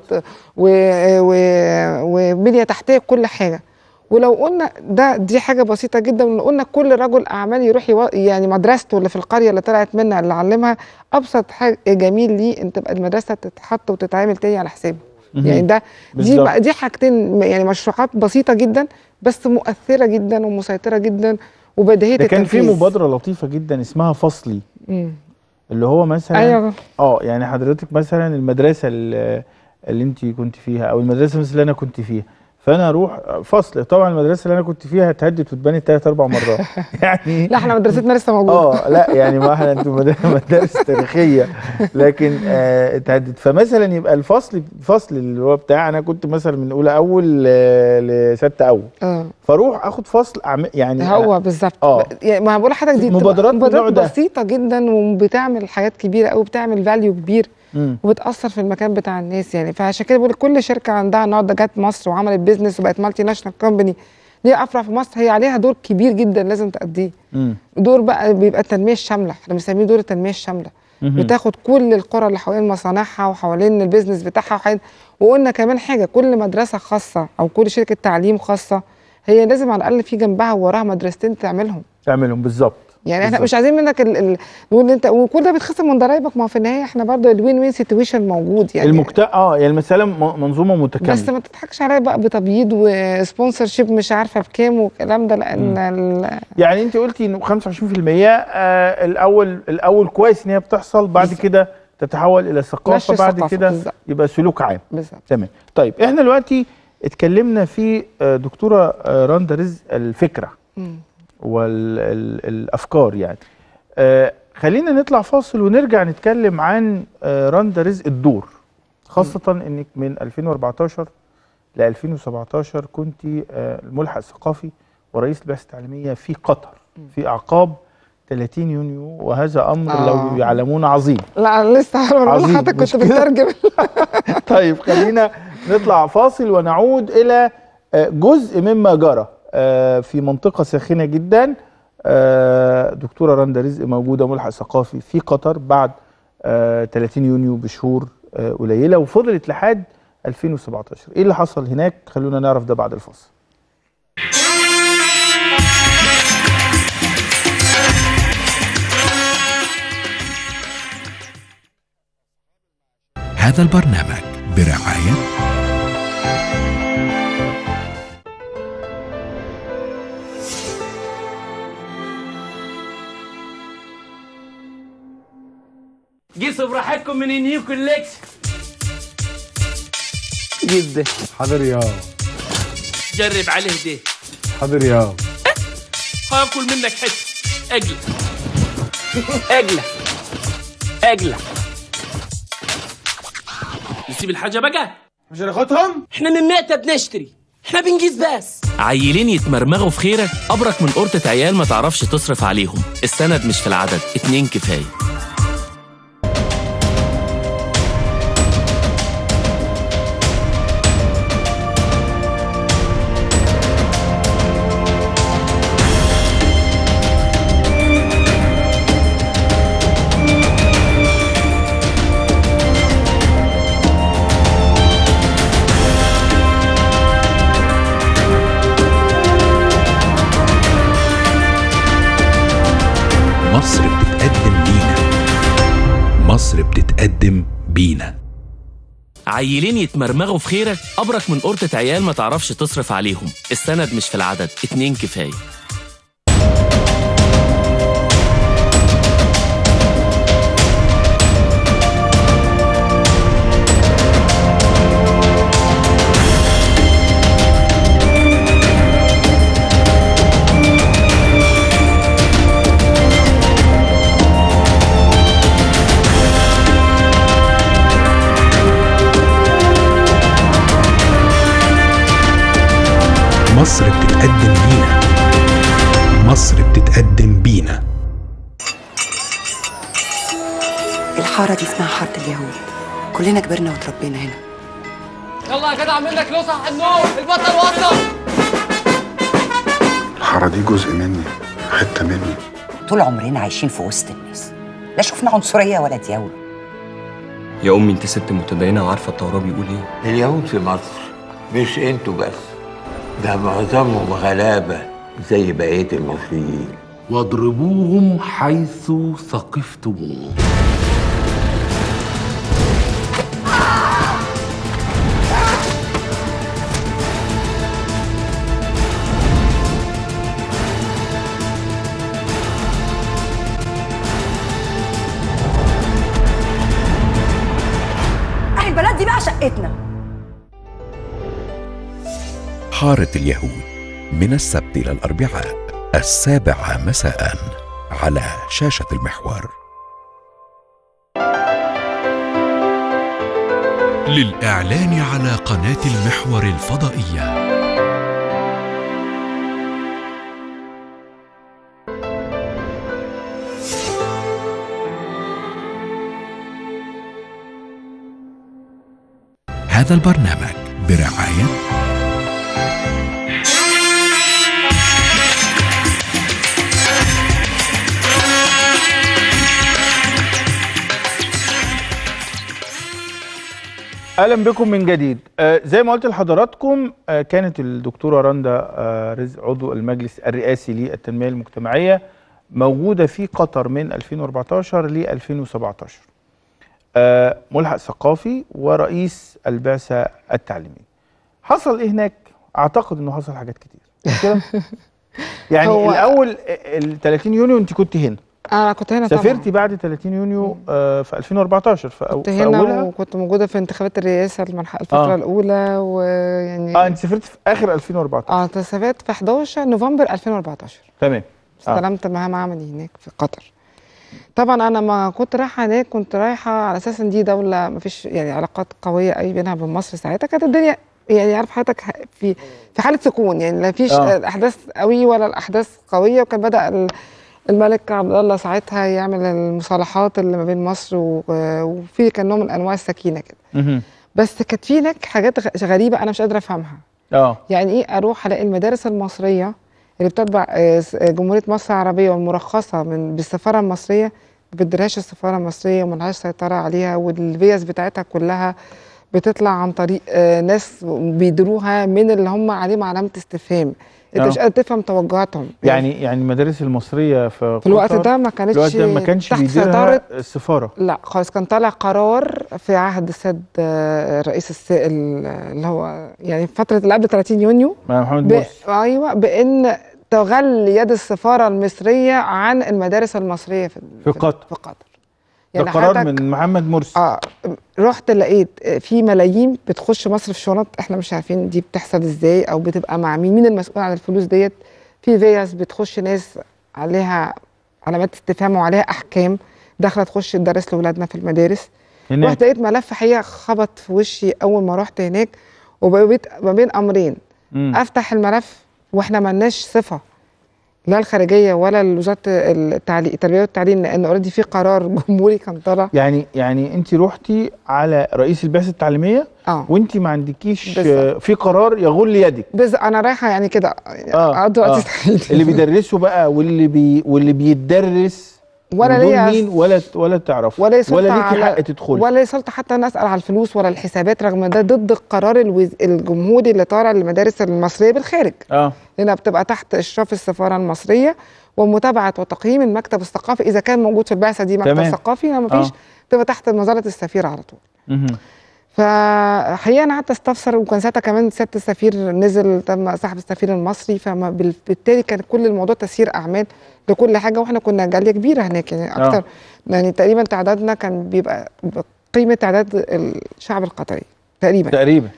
Speaker 2: وبنيه تحتيه كل حاجه. ولو قلنا دي حاجه بسيطه جدا، ولو قلنا كل رجل اعمال يروح يعني مدرسته اللي في القريه اللي طلعت منها اللي علمها، ابسط حاجه جميل ليه ان تبقى المدرسه تتحط وتتعامل تاني على حسابه. يعني دي حاجتين، يعني مشروعات بسيطه جدا بس مؤثره جدا ومسيطره جدا وبديهيه التنفيذ.
Speaker 1: كان في مبادره لطيفه جدا اسمها فصلي، اللي هو مثلا يعني حضرتك مثلا المدرسه اللي انت كنت فيها، او المدرسه مثلا اللي انا كنت فيها، فانا اروح فصل. طبعا المدرسه اللي انا كنت فيها اتهدت واتبنت 3-4 مرات يعني
Speaker 2: لا احنا مدرستنا لسه موجوده.
Speaker 1: لا يعني ما احنا انتوا مدارس تاريخيه، لكن اتهدت. فمثلا يبقى الفصل اللي هو بتاع، انا كنت مثلا من اولى اول لسته اول، فاروح اخد فصل يعني
Speaker 2: هو بالظبط. يعني ما بقول لحضرتك دي
Speaker 1: مبادرات
Speaker 2: بسيطه جدا وبتعمل حاجات كبيره قوي، بتعمل فاليو كبير وبتاثر في المكان بتاع الناس. يعني فعشان كده بقول كل شركه عندها النهارده جت مصر وعملت بيزنس وبقت مالتي ناشونال كومباني ليها افرع في مصر، هي عليها دور كبير جدا لازم تأديه. دور بقى بيبقى التنميه الشامله، احنا بنسميه دور التنميه الشامله. بتاخد كل القرى اللي حوالين مصانعها وحوالين البيزنس بتاعها وقلنا كمان حاجه، كل مدرسه خاصه او كل شركه تعليم خاصه هي لازم على الاقل في جنبها ووراها مدرستين تعملهم.
Speaker 1: تعملهم بالظبط.
Speaker 2: يعني احنا مش عايزين منك نقول انت وكل ده بيتخصم من ضرايبك، ما هو في النهايه احنا برضه الوين وين سيتويشن موجود يعني
Speaker 1: يعني المساله منظومه متكامله.
Speaker 2: بس ما تضحكش عليا بقى بتبييض وسبونسر شيب مش عارفه بكام والكلام ده، لان
Speaker 1: يعني انت قلتي انه 25% الاول كويس ان هي بتحصل، بعد كده تتحول الى ثقافه، بعد كده يبقى سلوك عام.
Speaker 2: بالظبط.
Speaker 1: تمام. طيب احنا دلوقتي اتكلمنا في دكتوره رندا رزق الفكره والافكار يعني. خلينا نطلع فاصل ونرجع نتكلم عن رندا رزق الدور، خاصه انك من 2014 ل 2017 كنت الملحق الثقافي ورئيس البعثه التعليميه في قطر في اعقاب 30 يونيو، وهذا امر لو يعلمون عظيم.
Speaker 2: لا لسه حضرتك كنت بتترجم.
Speaker 1: طيب خلينا نطلع فاصل ونعود الى جزء مما جرى في منطقه ساخنه جدا. دكتوره رندا رزق موجوده ملحق ثقافي في قطر بعد 30 يونيو بشهور قليله، وفضلت لحد 2017. ايه اللي حصل هناك؟ خلونا نعرف ده بعد الفاصل.
Speaker 3: هذا البرنامج برعاية
Speaker 4: قيسوا براحتكم من النيو كوليكشن. جيب ده.
Speaker 5: حاضر يا.
Speaker 4: جرب عليه ده.
Speaker 5: حاضر يا.
Speaker 4: هاكل منك حته. اجلى اجلى اجلى. نسيب الحاجه بقى
Speaker 1: مش هناخدهم؟
Speaker 4: احنا من مئة بنشتري، احنا بنجيز بس.
Speaker 6: عيلين يتمرمغوا في خيرك أبرك من قرطة عيال ما تعرفش تصرف عليهم. السند مش في العدد، 2 كفاية.
Speaker 3: مصر بتتقدم بينا.
Speaker 6: عيلين يتمرمغوا في خيرك أبرك من قرطة عيال ما تعرفش تصرف عليهم. السند مش في العدد، 2 كفاية.
Speaker 3: مصر بتتقدم بينا. مصر بتتقدم بينا.
Speaker 7: الحارة دي اسمها حارة اليهود، كلنا كبرنا وتربينا هنا.
Speaker 4: يلا يا جدع منك لو صح النوم، البطل وصل.
Speaker 5: الحارة دي جزء مني، حتة مني.
Speaker 7: طول عمرنا عايشين في وسط الناس، لا شفنا عنصرية ولا دياولة.
Speaker 8: يا أمي أنت ست متدينة وعارفة التوراة بيقول إيه؟
Speaker 9: اليهود في مصر مش انتوا بس، ده معظمهم غلابة زي بقية المصريين.
Speaker 10: واضربوهم حيث ثقفتموهم.
Speaker 7: البلد دي بقى شقتنا.
Speaker 3: حارة اليهود من السبت إلى الأربعاء 7:00 مساء على شاشة المحور. للإعلان على قناة المحور الفضائية هذا البرنامج برعاية
Speaker 1: اهلا بكم من جديد. زي ما قلت لحضراتكم كانت الدكتوره رندا رزق عضو المجلس الرئاسي للتنميه المجتمعيه موجوده في قطر من 2014 ل 2017. ملحق ثقافي ورئيس البعثه التعليميه. حصل ايه هناك؟ اعتقد انه حصل حاجات كتير كده. يعني الاول ال 30 يونيو انت كنت هنا.
Speaker 2: انا كنت هنا طبعا.
Speaker 1: سافرتي بعد 30 يونيو في 2014
Speaker 2: كنت هنا وكنت موجوده في انتخابات الرئاسه الفتره الاولى ويعني
Speaker 1: انت سافرت في اخر 2014.
Speaker 2: سافرت في 11 نوفمبر 2014.
Speaker 1: تمام.
Speaker 2: استلمت مهام عملي هناك في قطر. طبعا انا ما كنت رايحه هناك، كنت رايحه على اساس ان دي دوله ما فيش يعني علاقات قويه قوي بينها وبين مصر. ساعتها كانت الدنيا يعني عارف حضرتك في حاله سكون، يعني لا فيش الاحداث قوي ولا الاحداث قويه، وكان بدا الملك عبد الله ساعتها يعمل المصالحات اللي ما بين مصر وفي كان نوع من انواع السكينه كده. بس كانت في هناك حاجات غريبه انا مش قادره افهمها. يعني ايه اروح الاقي المدارس المصريه اللي بتتبع جمهوريه مصر العربيه والمرخصه بالسفاره المصريه ما بتديرهاش السفاره المصريه وملهاش سيطره عليها، والفيز بتاعتها كلها بتطلع عن طريق ناس بيديروها من اللي هم عليهم علامه استفهام. انت مش قادر تفهم توجهاتهم.
Speaker 1: يعني المدارس المصريه في
Speaker 2: الوقت ده ما كانش
Speaker 1: بيديرها السفاره.
Speaker 2: لا خالص، كان طالع قرار في عهد السيد رئيس اللي هو يعني فتره اللي قبل 30 يونيو
Speaker 1: محمد مرسي.
Speaker 2: ايوه، بان تغلي يد السفاره المصريه عن المدارس المصريه في قطر.
Speaker 1: يعني ده قرار من محمد مرسي.
Speaker 2: رحت لقيت في ملايين بتخش مصر في شنط، احنا مش عارفين دي بتحصل ازاي او بتبقى مع مين المسؤول عن الفلوس ديت. في فيز بتخش ناس عليها علامات استفهام وعليها احكام داخله تخش تدرس لاولادنا في المدارس. رحت لقيت ملف حقيقه خبط في وشي اول ما رحت هناك، وبقيت ما بين امرين. افتح الملف واحنا مالناش صفه لا الخارجيه ولا وزاره التربيه والتعليم، لان اوريدي في قرار جمهوري كان طالع.
Speaker 1: يعني انت رحتي على رئيس البعثه التعليميه وانت ما عندكيش في قرار يغل يدك.
Speaker 2: انا رايحه يعني كده اقضي وقت سعيد.
Speaker 1: اللي بيدرسوا بقى واللي بيتدرس
Speaker 2: ولا ليا
Speaker 1: مين ولا تعرف ولا ليكي حق تدخلي
Speaker 2: ولا وصلت حتى انا اسال على الفلوس ولا الحسابات، رغم ده ضد القرار الجمهوري اللي طالع للمدارس المصريه بالخارج. لانها بتبقى تحت اشراف السفاره المصريه ومتابعه وتقييم المكتب الثقافي اذا كان موجود في البعثه دي مكتب ثقافي، لو ما فيش تبقى تحت نظاره السفير على طول. فحقيقه انا قعدت استفسر، وكان ساعتها كمان سياده السفير نزل تم سحب السفير المصري، فبالتالي كان كل الموضوع تسيير اعمال لكل حاجه، واحنا كنا جاليه كبيره هناك يعني اكتر يعني تقريبا تعدادنا كان بيبقى قيمه تعداد الشعب القطري تقريبا.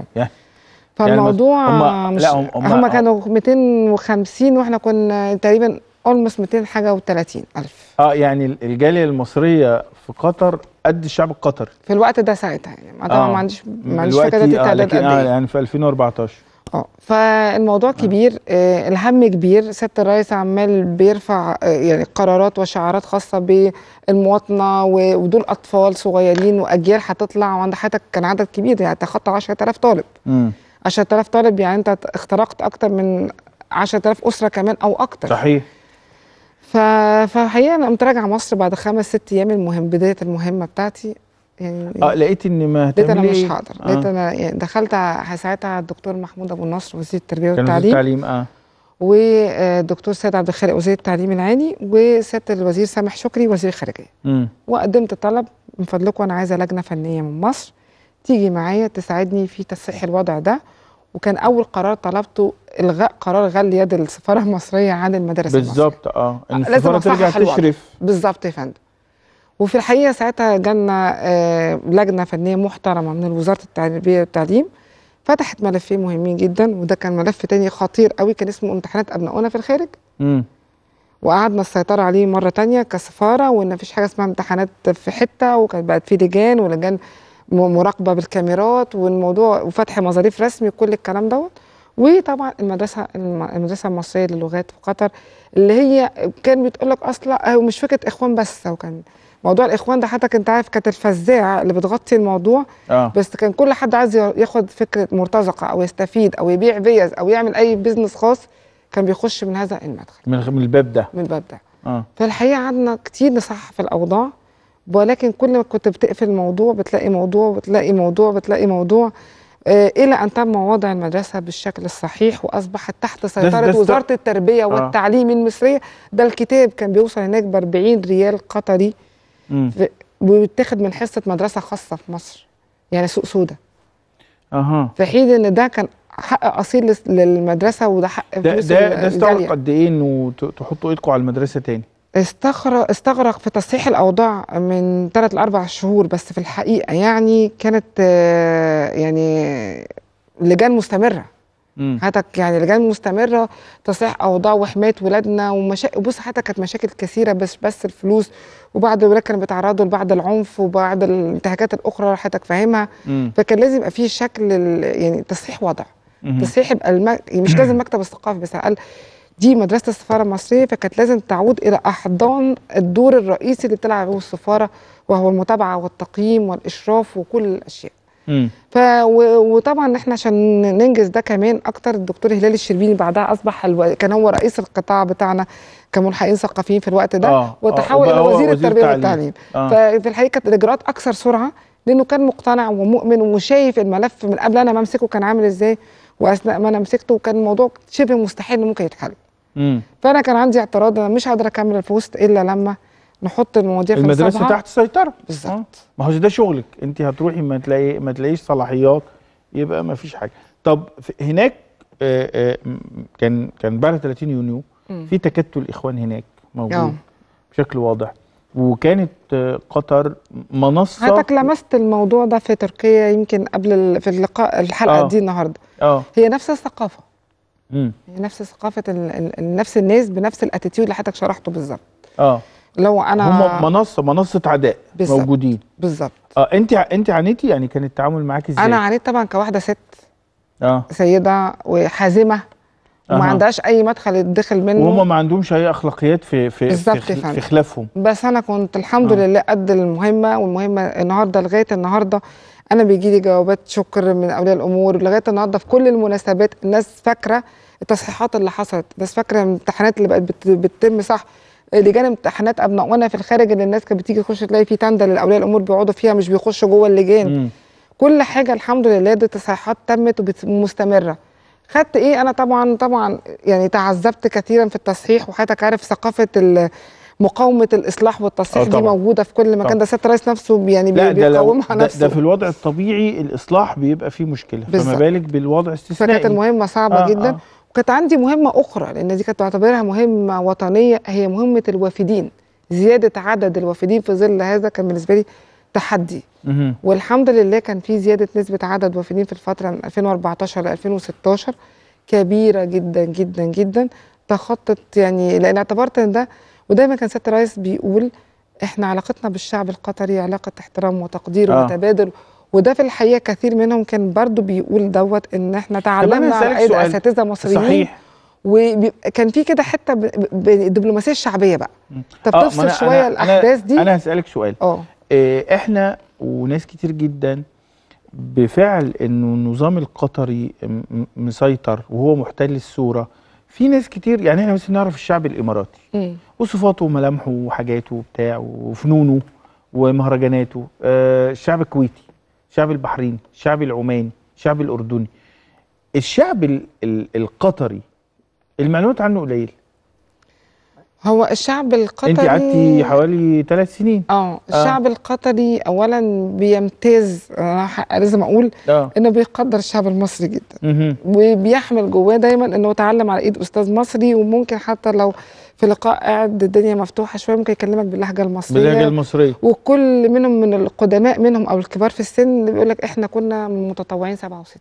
Speaker 2: فالموضوع
Speaker 1: يعني
Speaker 2: مش هم كانوا 250 واحنا كنا تقريبا اولموست 200 حاجه و30 الف.
Speaker 1: يعني الجاليه المصريه في قطر قد الشعب القطري في
Speaker 2: الوقت ده ساعتها، يعني طبعا ما عنديش فكره التعداد
Speaker 1: قد ايه يعني في 2014.
Speaker 2: فالموضوع كبير، الهم كبير. سياده الرئيس عمال بيرفع يعني قرارات وشعارات خاصه بالمواطنه، ودول اطفال صغيرين واجيال هتطلع، وعند حضرتك كان عدد كبير يعني تخطى 10000 طالب. 10000 طالب يعني انت اخترقت اكتر من 10000 اسره كمان او اكتر.
Speaker 1: صحيح.
Speaker 2: فحقيقه انا قمت راجعه مصر بعد 5-6 ايام بدايه المهمه بتاعتي. يعني
Speaker 1: لقيت ان ما
Speaker 2: لقيت انا مش هقدر. لقيت انا يعني دخلت ساعتها الدكتور محمود ابو النصر وزير التربيه والتعليم والدكتور سيد عبد الخالق وزير التعليم العالي وسياده الوزير سامح شكري وزير الخارجيه. وقدمت طلب من فضلكم انا عايزه لجنه فنيه من مصر تيجي معايا تساعدني في تصحيح الوضع ده. وكان اول قرار طلبته الغاء قرار غل يد السفاره المصريه عن المدارس
Speaker 1: بالظبط. ان السفاره ترجع تشرف.
Speaker 2: بالظبط يا فندم. وفي الحقيقه ساعتها جالنا لجنه فنيه محترمه من وزاره التربيه والتعليم، فتحت ملفين مهمين جدا، وده كان ملف تاني خطير قوي كان اسمه امتحانات ابنائنا في الخارج. وقعدنا السيطره عليه مره تانية كسفاره، وان مفيش حاجه اسمها امتحانات في حته، وكانت بقت في لجان ولجان مراقبه بالكاميرات والموضوع وفتح مظاريف رسمي وكل الكلام دوت. وطبعا المدرسه المصريه للغات في قطر اللي هي كان بتقول لك اصلا مش فكره اخوان بس، وكان موضوع الاخوان ده حتى كنت عارف كانت الفزاعه اللي بتغطي الموضوع. بس كان كل حد عايز ياخد فكره مرتزقه او يستفيد او يبيع فيز او يعمل اي بيزنس خاص كان بيخش من هذا المدخل،
Speaker 1: من الباب ده.
Speaker 2: فالحقيقه قعدنا كتير نصحح في الاوضاع، ولكن كل ما كنت بتقفل موضوع بتلاقي موضوع بتلاقي موضوع بتلاقي موضوع، إلى أن تم وضع المدرسة بالشكل الصحيح وأصبحت تحت سيطرة وزارة التربية والتعليم المصرية. ده الكتاب كان بيوصل هناك ب40 ريال قطري وبيتاخد من حصة مدرسة خاصة في مصر، يعني سوق سودا. في حين إن ده كان حق أصيل للمدرسة، وده حق فلوس
Speaker 1: ده استغرق قد إيه إنه تحطوا إيدكم على المدرسة تاني؟
Speaker 2: استغرق في تصحيح الأوضاع من 3 ل 4 شهور، بس في الحقيقة يعني كانت يعني لجان مستمرة. حضرتك يعني لجان مستمرة تصحيح أوضاع وحماية ولادنا ومشاكل. بص حضرتك كانت مشاكل كثيرة، بس الفلوس، وبعض الولاد كانوا بيتعرضوا لبعض العنف وبعض الانتهاكات الأخرى حضرتك فاهمها. فكان لازم يبقى فيه شكل يعني تصحيح وضع. تصحيح يبقى مش لازم مكتب الثقافي بس، قال دي مدرسة السفارة المصرية، فكانت لازم تعود إلى أحضان الدور الرئيسي اللي بتلعبه السفارة، وهو المتابعة والتقييم والإشراف وكل الأشياء. وطبعا احنا عشان ننجز ده كمان أكتر، الدكتور هلال الشربيني بعدها أصبح كان هو رئيس القطاع بتاعنا كملحقين ثقافيين في الوقت ده، وتحول إلى وزير التربية والتعليم. ففي الحقيقة كانت الإجراءات أكثر سرعة، لأنه كان مقتنع ومؤمن وشايف الملف من قبل أنا ما أمسكه كان عامل إزاي، وأثناء ما أنا مسكته كان الموضوع شبه مستحيل إنه ممكن يتحل. فانا كان عندي اعتراض، انا مش قادره اكمل البوست الا لما نحط المواضيع في
Speaker 1: المدرسه تحت سيطره.
Speaker 2: بالظبط.
Speaker 1: ما هو ده شغلك، انت هتروحي ما تلاقيش صلاحيات، يبقى ما فيش حاجه. طب هناك كان بعد 30 يونيو في تكتل اخوان هناك موجود بشكل واضح، وكانت قطر منصه.
Speaker 2: حضرتك لمست الموضوع ده في تركيا يمكن قبل في اللقاء الحلقه دي النهارده. هي نفس الثقافه، هي نفس ثقافه نفس الناس بنفس الاتيتيود اللي حضرتك شرحته بالظبط. لو انا
Speaker 1: هم منصه عداء موجودين
Speaker 2: بالظبط.
Speaker 1: انت عانيتي، يعني كان التعامل معاكي ازاي؟
Speaker 2: انا عانيت طبعا كواحده ست سيده وحازمه وما عندهاش اي مدخل يدخل منه،
Speaker 1: وهم ما عندهمش اي اخلاقيات في خلافهم.
Speaker 2: بس انا كنت الحمد لله قد المهمه، والمهمه النهارده لغايه النهارده انا بيجي لي جوابات شكر من اولياء الامور لغايه النهارده في كل المناسبات. الناس فاكره التصحيحات اللي حصلت، الناس فاكره الامتحانات اللي بقت بتتم صح، لجان امتحانات ابنائنا في الخارج اللي الناس كانت بتيجي تخش تلاقي في تندل الاولياء الامور بيقعدوا فيها، مش بيخشوا جوه اللجان. كل حاجه الحمد لله دي تصحيحات تمت ومستمره. خدت ايه؟ انا طبعا يعني تعذبت كثيرا في التصحيح، وحضرتك عارف ثقافه مقاومه الاصلاح والتصحيح دي موجوده في كل مكان. ده سياده الرئيس نفسه يعني بيقاومها نفسه.
Speaker 1: ده في الوضع الطبيعي الاصلاح بيبقى فيه مشكله، فما بالك بالوضع الاستثنائي.
Speaker 2: فكانت المهمه صعبه جدا. وكانت عندي مهمه اخرى، لان دي كانت بعتبرها مهمه وطنيه، هي مهمه الوافدين. زياده عدد الوافدين في ظل هذا كان بالنسبه لي تحدي. والحمد لله كان في زياده نسبه عدد وافدين في الفتره من 2014 ل 2016 كبيره جدا جدا جدا، تخطت يعني، لان اعتبرت ان ده، ودايما كان سياده الرئيس بيقول احنا علاقتنا بالشعب القطري علاقه احترام وتقدير وتبادل، وده في الحقيقه كثير منهم كان برضو بيقول ان احنا تعلمنا على ايدي اساتذه مصريين.
Speaker 1: صحيح.
Speaker 2: وكان في كده حته بالدبلوماسيه الشعبيه بقى. طب تفصل شويه الاحداث دي.
Speaker 1: انا هسالك سؤال. احنا وناس كتير جدا بفعل انه النظام القطري مسيطر وهو محتل الصوره، في ناس كتير، يعني احنا مثلا نعرف الشعب الاماراتي وصفاته وملامحه وحاجاته وبتاع وفنونه ومهرجاناته، الشعب الكويتي، الشعب البحريني، الشعب العماني، الشعب الاردني. الشعب القطري المعلومات عنه قليل.
Speaker 2: هو الشعب القطري،
Speaker 1: انت قعدتي حوالي 3 سنين.
Speaker 2: الشعب القطري اولا بيمتاز، انا لازم اقول انه بيقدر الشعب المصري جدا، وبيحمل جواه دايما انه اتعلم على ايد استاذ مصري، وممكن حتى لو في لقاء قاعد الدنيا مفتوحه شويه ممكن يكلمك باللهجه المصريه. وكل منهم من القدماء منهم او الكبار في السن بيقول لك احنا كنا متطوعين 67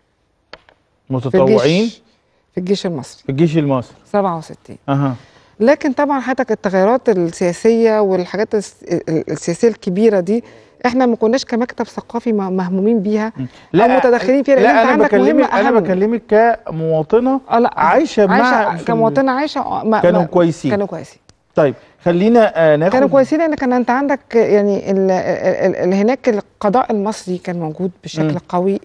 Speaker 1: متطوعين
Speaker 2: في الجيش المصري.
Speaker 1: في الجيش المصري
Speaker 2: 67. لكن طبعا حضرتك التغيرات السياسيه والحاجات السياسيه الكبيره دي احنا ما كناش كمكتب ثقافي مهمومين بيها او متدخلين فيها، لان انت عندك مهمه اهم.
Speaker 1: انا بكلمك كمواطنه عايشه
Speaker 2: كمواطنه عايشه
Speaker 1: كانوا كويسين. طيب خلينا ناخد.
Speaker 2: كانوا كويسين لان كان انت عندك يعني هناك القضاء المصري كان موجود بشكل قوي،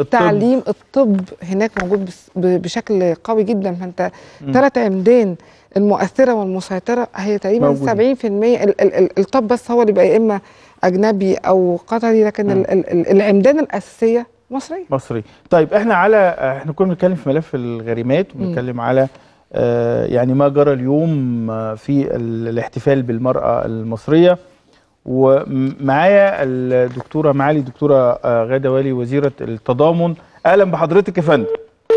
Speaker 1: التعليم
Speaker 2: الطب هناك موجود بشكل قوي جدا. فانت 3 عمدان المؤثره والمسيطره هي تقريبا 70%. الطب بس هو اللي بقى يا اما اجنبي او قطري، لكن العمدان الاساسيه مصري.
Speaker 1: طيب احنا كنا بنتكلم في ملف الغريمات وبنتكلم على يعني ما جرى اليوم في الاحتفال بالمرأة المصرية، ومعايا معالي الدكتورة غادة والي وزيرة التضامن. اهلا بحضرتك يا فندم.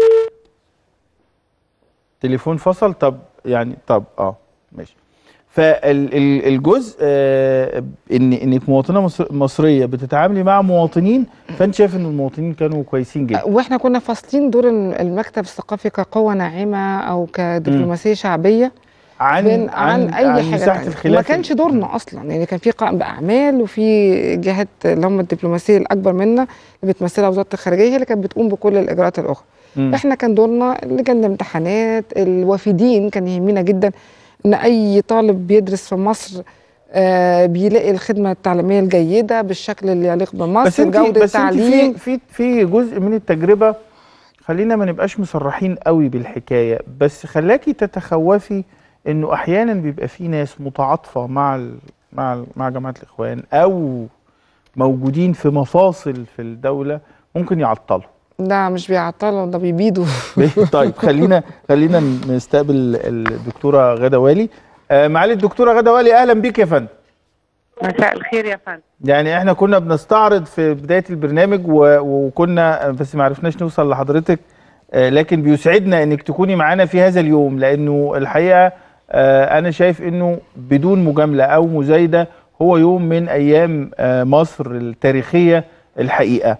Speaker 1: تليفون فصل. طب ماشي. فالجزء انك مواطنه مصريه بتتعاملي مع مواطنين، فانت شايف ان المواطنين كانوا كويسين جدا.
Speaker 2: واحنا كنا فاصلين دور المكتب الثقافي كقوه ناعمه او كدبلوماسيه شعبيه عن اي حاجه تانية. ما كانش دورنا اصلا، يعني كان في قائم باعمال وفي جهات اللي هم الدبلوماسيه الاكبر منا اللي بتمثلها وزاره الخارجيه، هي اللي كانت بتقوم بكل الاجراءات الاخرى. احنا كان دورنا لجنه الامتحانات، الوافدين كان يهمنا جدا ان اي طالب بيدرس في مصر بيلاقي الخدمه التعليميه الجيده بالشكل اللي يليق بمصر، جوده التعليم.
Speaker 1: في جزء من التجربه، خلينا ما نبقاش مصرحين قوي بالحكايه، بس خلاكي تتخوفي انه احيانا بيبقى في ناس متعاطفه مع جماعه الاخوان او موجودين في مفاصل في الدوله ممكن يعطلوا.
Speaker 2: لا مش بيعطلوا، ده بيبيدوا.
Speaker 1: طيب خلينا نستقبل الدكتوره غادة والي. معالي الدكتوره غادة والي، اهلا بيك يا فندم.
Speaker 11: مساء الخير يا فندم.
Speaker 1: يعني احنا كنا بنستعرض في بدايه البرنامج وكنا بس ما عرفناش نوصل لحضرتك، لكن بيسعدنا انك تكوني معانا في هذا اليوم، لانه الحقيقه انا شايف انه بدون مجامله او مزايده هو يوم من ايام مصر التاريخيه الحقيقه.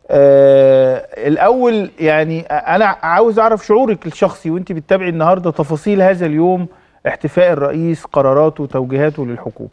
Speaker 1: الأول يعني أنا عاوز أعرف شعورك الشخصي وأنت بتتابعي النهاردة تفاصيل هذا اليوم، احتفاء الرئيس، قراراته وتوجيهاته للحكومة.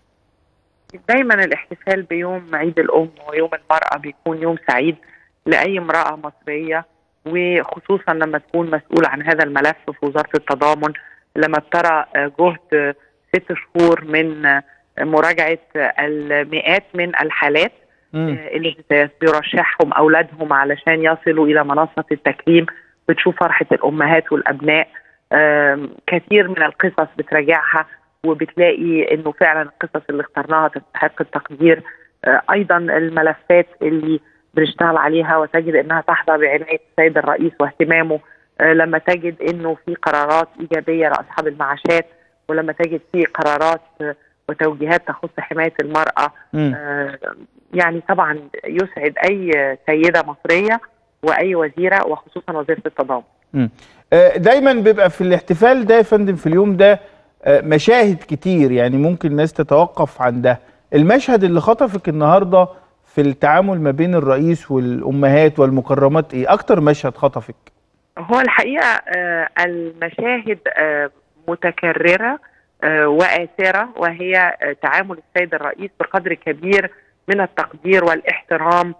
Speaker 11: دايما الاحتفال بيوم عيد الأم ويوم المرأة بيكون يوم سعيد لأي امرأة مصرية، وخصوصا لما تكون مسؤول عن هذا الملف في وزارة التضامن، لما بترى جهد 6 شهور من مراجعة المئات من الحالات اللي بيرشحهم أولادهم علشان يصلوا إلى منصة التكريم، بتشوف فرحة الأمهات والأبناء. كثير من القصص بتراجعها وبتلاقي إنه فعلا القصص اللي اخترناها تستحق التقدير. أيضا الملفات اللي بنشتغل عليها وتجد إنها تحظى بعناية السيد الرئيس واهتمامه، لما تجد إنه في قرارات إيجابية لأصحاب المعاشات، ولما تجد في قرارات وتوجيهات تخص حماية المرأة. يعني طبعا يسعد أي سيدة مصرية وأي وزيرة، وخصوصا وزيرة التضامن.
Speaker 1: دايما بيبقى في الاحتفال ده يا فندم في اليوم ده مشاهد كتير، يعني ممكن الناس تتوقف عن ده. المشهد اللي خطفك النهارده في التعامل ما بين الرئيس والأمهات والمكرمات إيه؟ أكتر مشهد خطفك؟
Speaker 11: هو الحقيقة المشاهد متكررة وآثرة، وهي تعامل السيد الرئيس بقدر كبير من التقدير والاحترام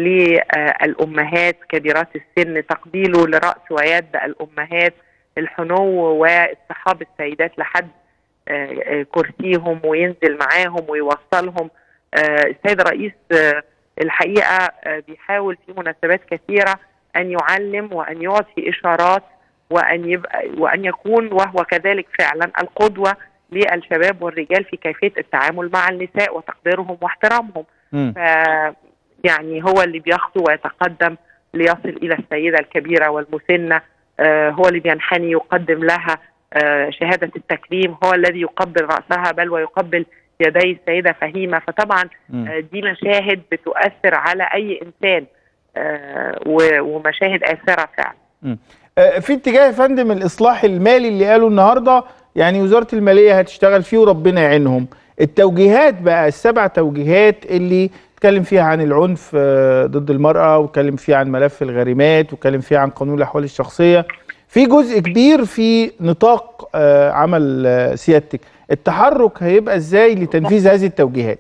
Speaker 11: للأمهات كبيرات السن، تقبيله لرأس ويد الأمهات، الحنو واصطحاب السيدات لحد كرسيهم وينزل معاهم ويوصلهم. السيد الرئيس الحقيقة بيحاول في مناسبات كثيرة أن يعلم وأن يعطي إشارات وأن يكون وهو كذلك فعلا القدوة للشباب والرجال في كيفية التعامل مع النساء وتقديرهم واحترامهم. يعني هو اللي بيخطو ويتقدم ليصل إلى السيدة الكبيرة والمسنة، هو اللي بينحني يقدم لها شهادة التكريم، هو الذي يقبل رأسها بل ويقبل يدي السيدة فهيمة. فطبعا دي مشاهد بتؤثر على أي إنسان ومشاهد آثرة فعلا.
Speaker 1: في اتجاه يا فندم الإصلاح المالي اللي قالوا النهارده، يعني وزارة المالية هتشتغل فيه وربنا يعينهم. التوجيهات بقى ال7 توجيهات اللي اتكلم فيها عن العنف ضد المرأة، واتكلم فيها عن ملف الغريمات، واتكلم فيها عن قانون الأحوال الشخصية، في جزء كبير في نطاق عمل سيادتك. التحرك هيبقى ازاي لتنفيذ هذه التوجيهات؟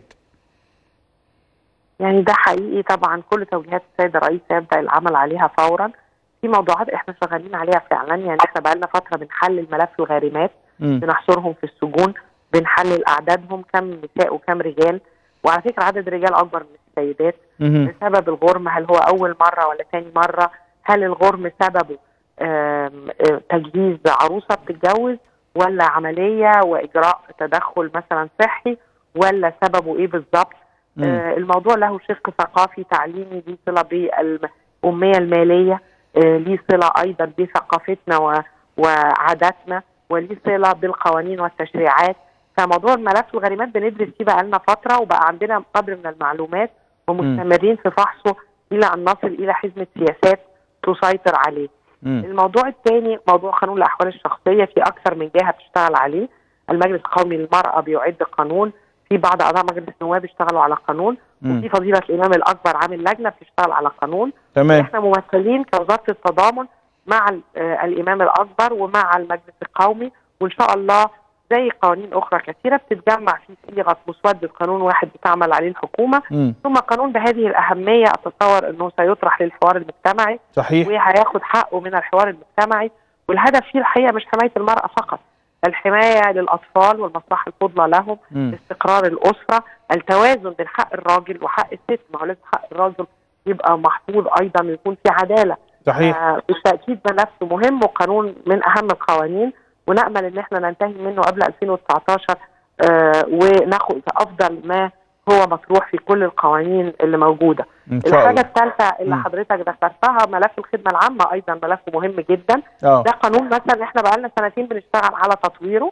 Speaker 11: يعني ده حقيقي طبعا كل توجيهات السيد الرئيس يبدأ العمل عليها فورا. في موضوعات احنا شغالين عليها فعلا، يعني احنا بقالنا فترة بنحلل ملف الغارمات، بنحصرهم في السجون، بنحلل أعدادهم كم نساء وكم رجال، وعلى فكرة عدد الرجال أكبر من السيدات. سبب الغرم، هل هو أول مرة ولا ثاني مرة؟ هل الغرم سببه تجهيز عروسة بتتجوز، ولا عمليه واجراء تدخل مثلا صحي، ولا سببه ايه بالظبط؟ الموضوع له شق ثقافي تعليمي، ليه صله بالاميه الماليه، ليه صله ايضا بثقافتنا وعاداتنا، وليه صله بالقوانين والتشريعات. فموضوع الملف الغريمات بندرس فيه بقى لنا فتره، وبقى عندنا قدر من المعلومات ومستمرين في فحصه الى ان نصل الى حزمه سياسات تسيطر عليه. الموضوع الثاني موضوع قانون الاحوال الشخصيه، في اكثر من جهه بتشتغل عليه. المجلس القومي للمراه بيعد قانون، في بعض اعضاء مجلس النواب بيشتغلوا على قانون، وفي فضيله الامام الاكبر عامل لجنه بتشتغل على قانون.
Speaker 1: تمام.
Speaker 11: احنا ممثلين كوزاره التضامن مع الامام الاكبر ومع المجلس القومي، وان شاء الله زي قوانين اخرى كثيره بتتجمع في صيغه مسوده قانون واحد بتعمل عليه الحكومه. ثم قانون بهذه الاهميه اتصور انه سيطرح للحوار المجتمعي.
Speaker 1: صحيح.
Speaker 11: وهياخد حقه من الحوار المجتمعي، والهدف فيه الحقيقه مش حمايه المراه فقط، الحمايه للاطفال والمصلحه الفضلى لهم، استقرار الاسره، التوازن بين حق الراجل وحق الست. ما هو لازم حق الراجل يبقى محفوظ ايضا ويكون في عداله.
Speaker 1: صحيح.
Speaker 11: بالتاكيد ده نفسه مهم، وقانون من اهم القوانين، ونامل ان احنا ننتهي منه قبل 2019 وناخد افضل ما هو مطروح في كل القوانين اللي موجوده. الحاجه الثالثه اللي حضرتك ذكرتها ملف الخدمه العامه، ايضا ملف مهم جدا. ده قانون مثلا احنا بقى لنا سنتين بنشتغل على تطويره،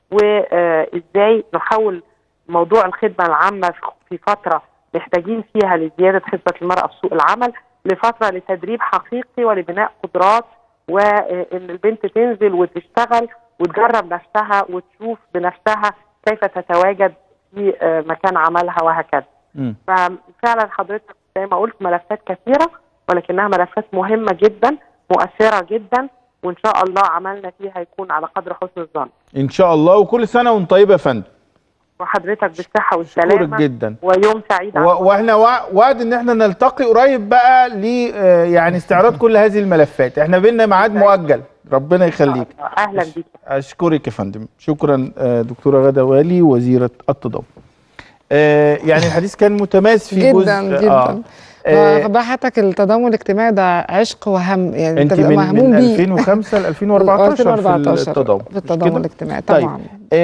Speaker 11: وازاي نحول موضوع الخدمه العامه في فتره محتاجين فيها لزياده حصه المراه في سوق العمل، لفتره لتدريب حقيقي ولبناء قدرات، وان البنت تنزل وتشتغل وتجرب نفسها وتشوف بنفسها كيف تتواجد في مكان عملها وهكذا. ففعلا حضرتك زي ما قلت ملفات كثيره، ولكنها ملفات مهمه جدا مؤثره جدا، وان شاء الله عملنا فيها يكون على قدر حسن الظن
Speaker 1: ان شاء الله. وكل سنه وانت طيبه يا فندم،
Speaker 11: وحضرتك بالصحه والسلامه.
Speaker 1: شكرا جدا،
Speaker 11: ويوم سعيد.
Speaker 1: واحنا وعد ان احنا نلتقي قريب بقى يعني استعراض كل هذه الملفات. احنا بينا ميعاد مؤجل، ربنا يخليك.
Speaker 11: اهلا بيك.
Speaker 1: اشكرك يا فندم، شكرا دكتوره غادة والي وزيره التضامن. يعني الحديث كان متماس في
Speaker 2: جدا جدا. فبحثك التضامن الاجتماعي ده عشق وهم، يعني
Speaker 1: انت
Speaker 2: تبقى مهموم بيه.
Speaker 1: من 2005 ل 2014 في التضامن
Speaker 2: الاجتماعي طبعا.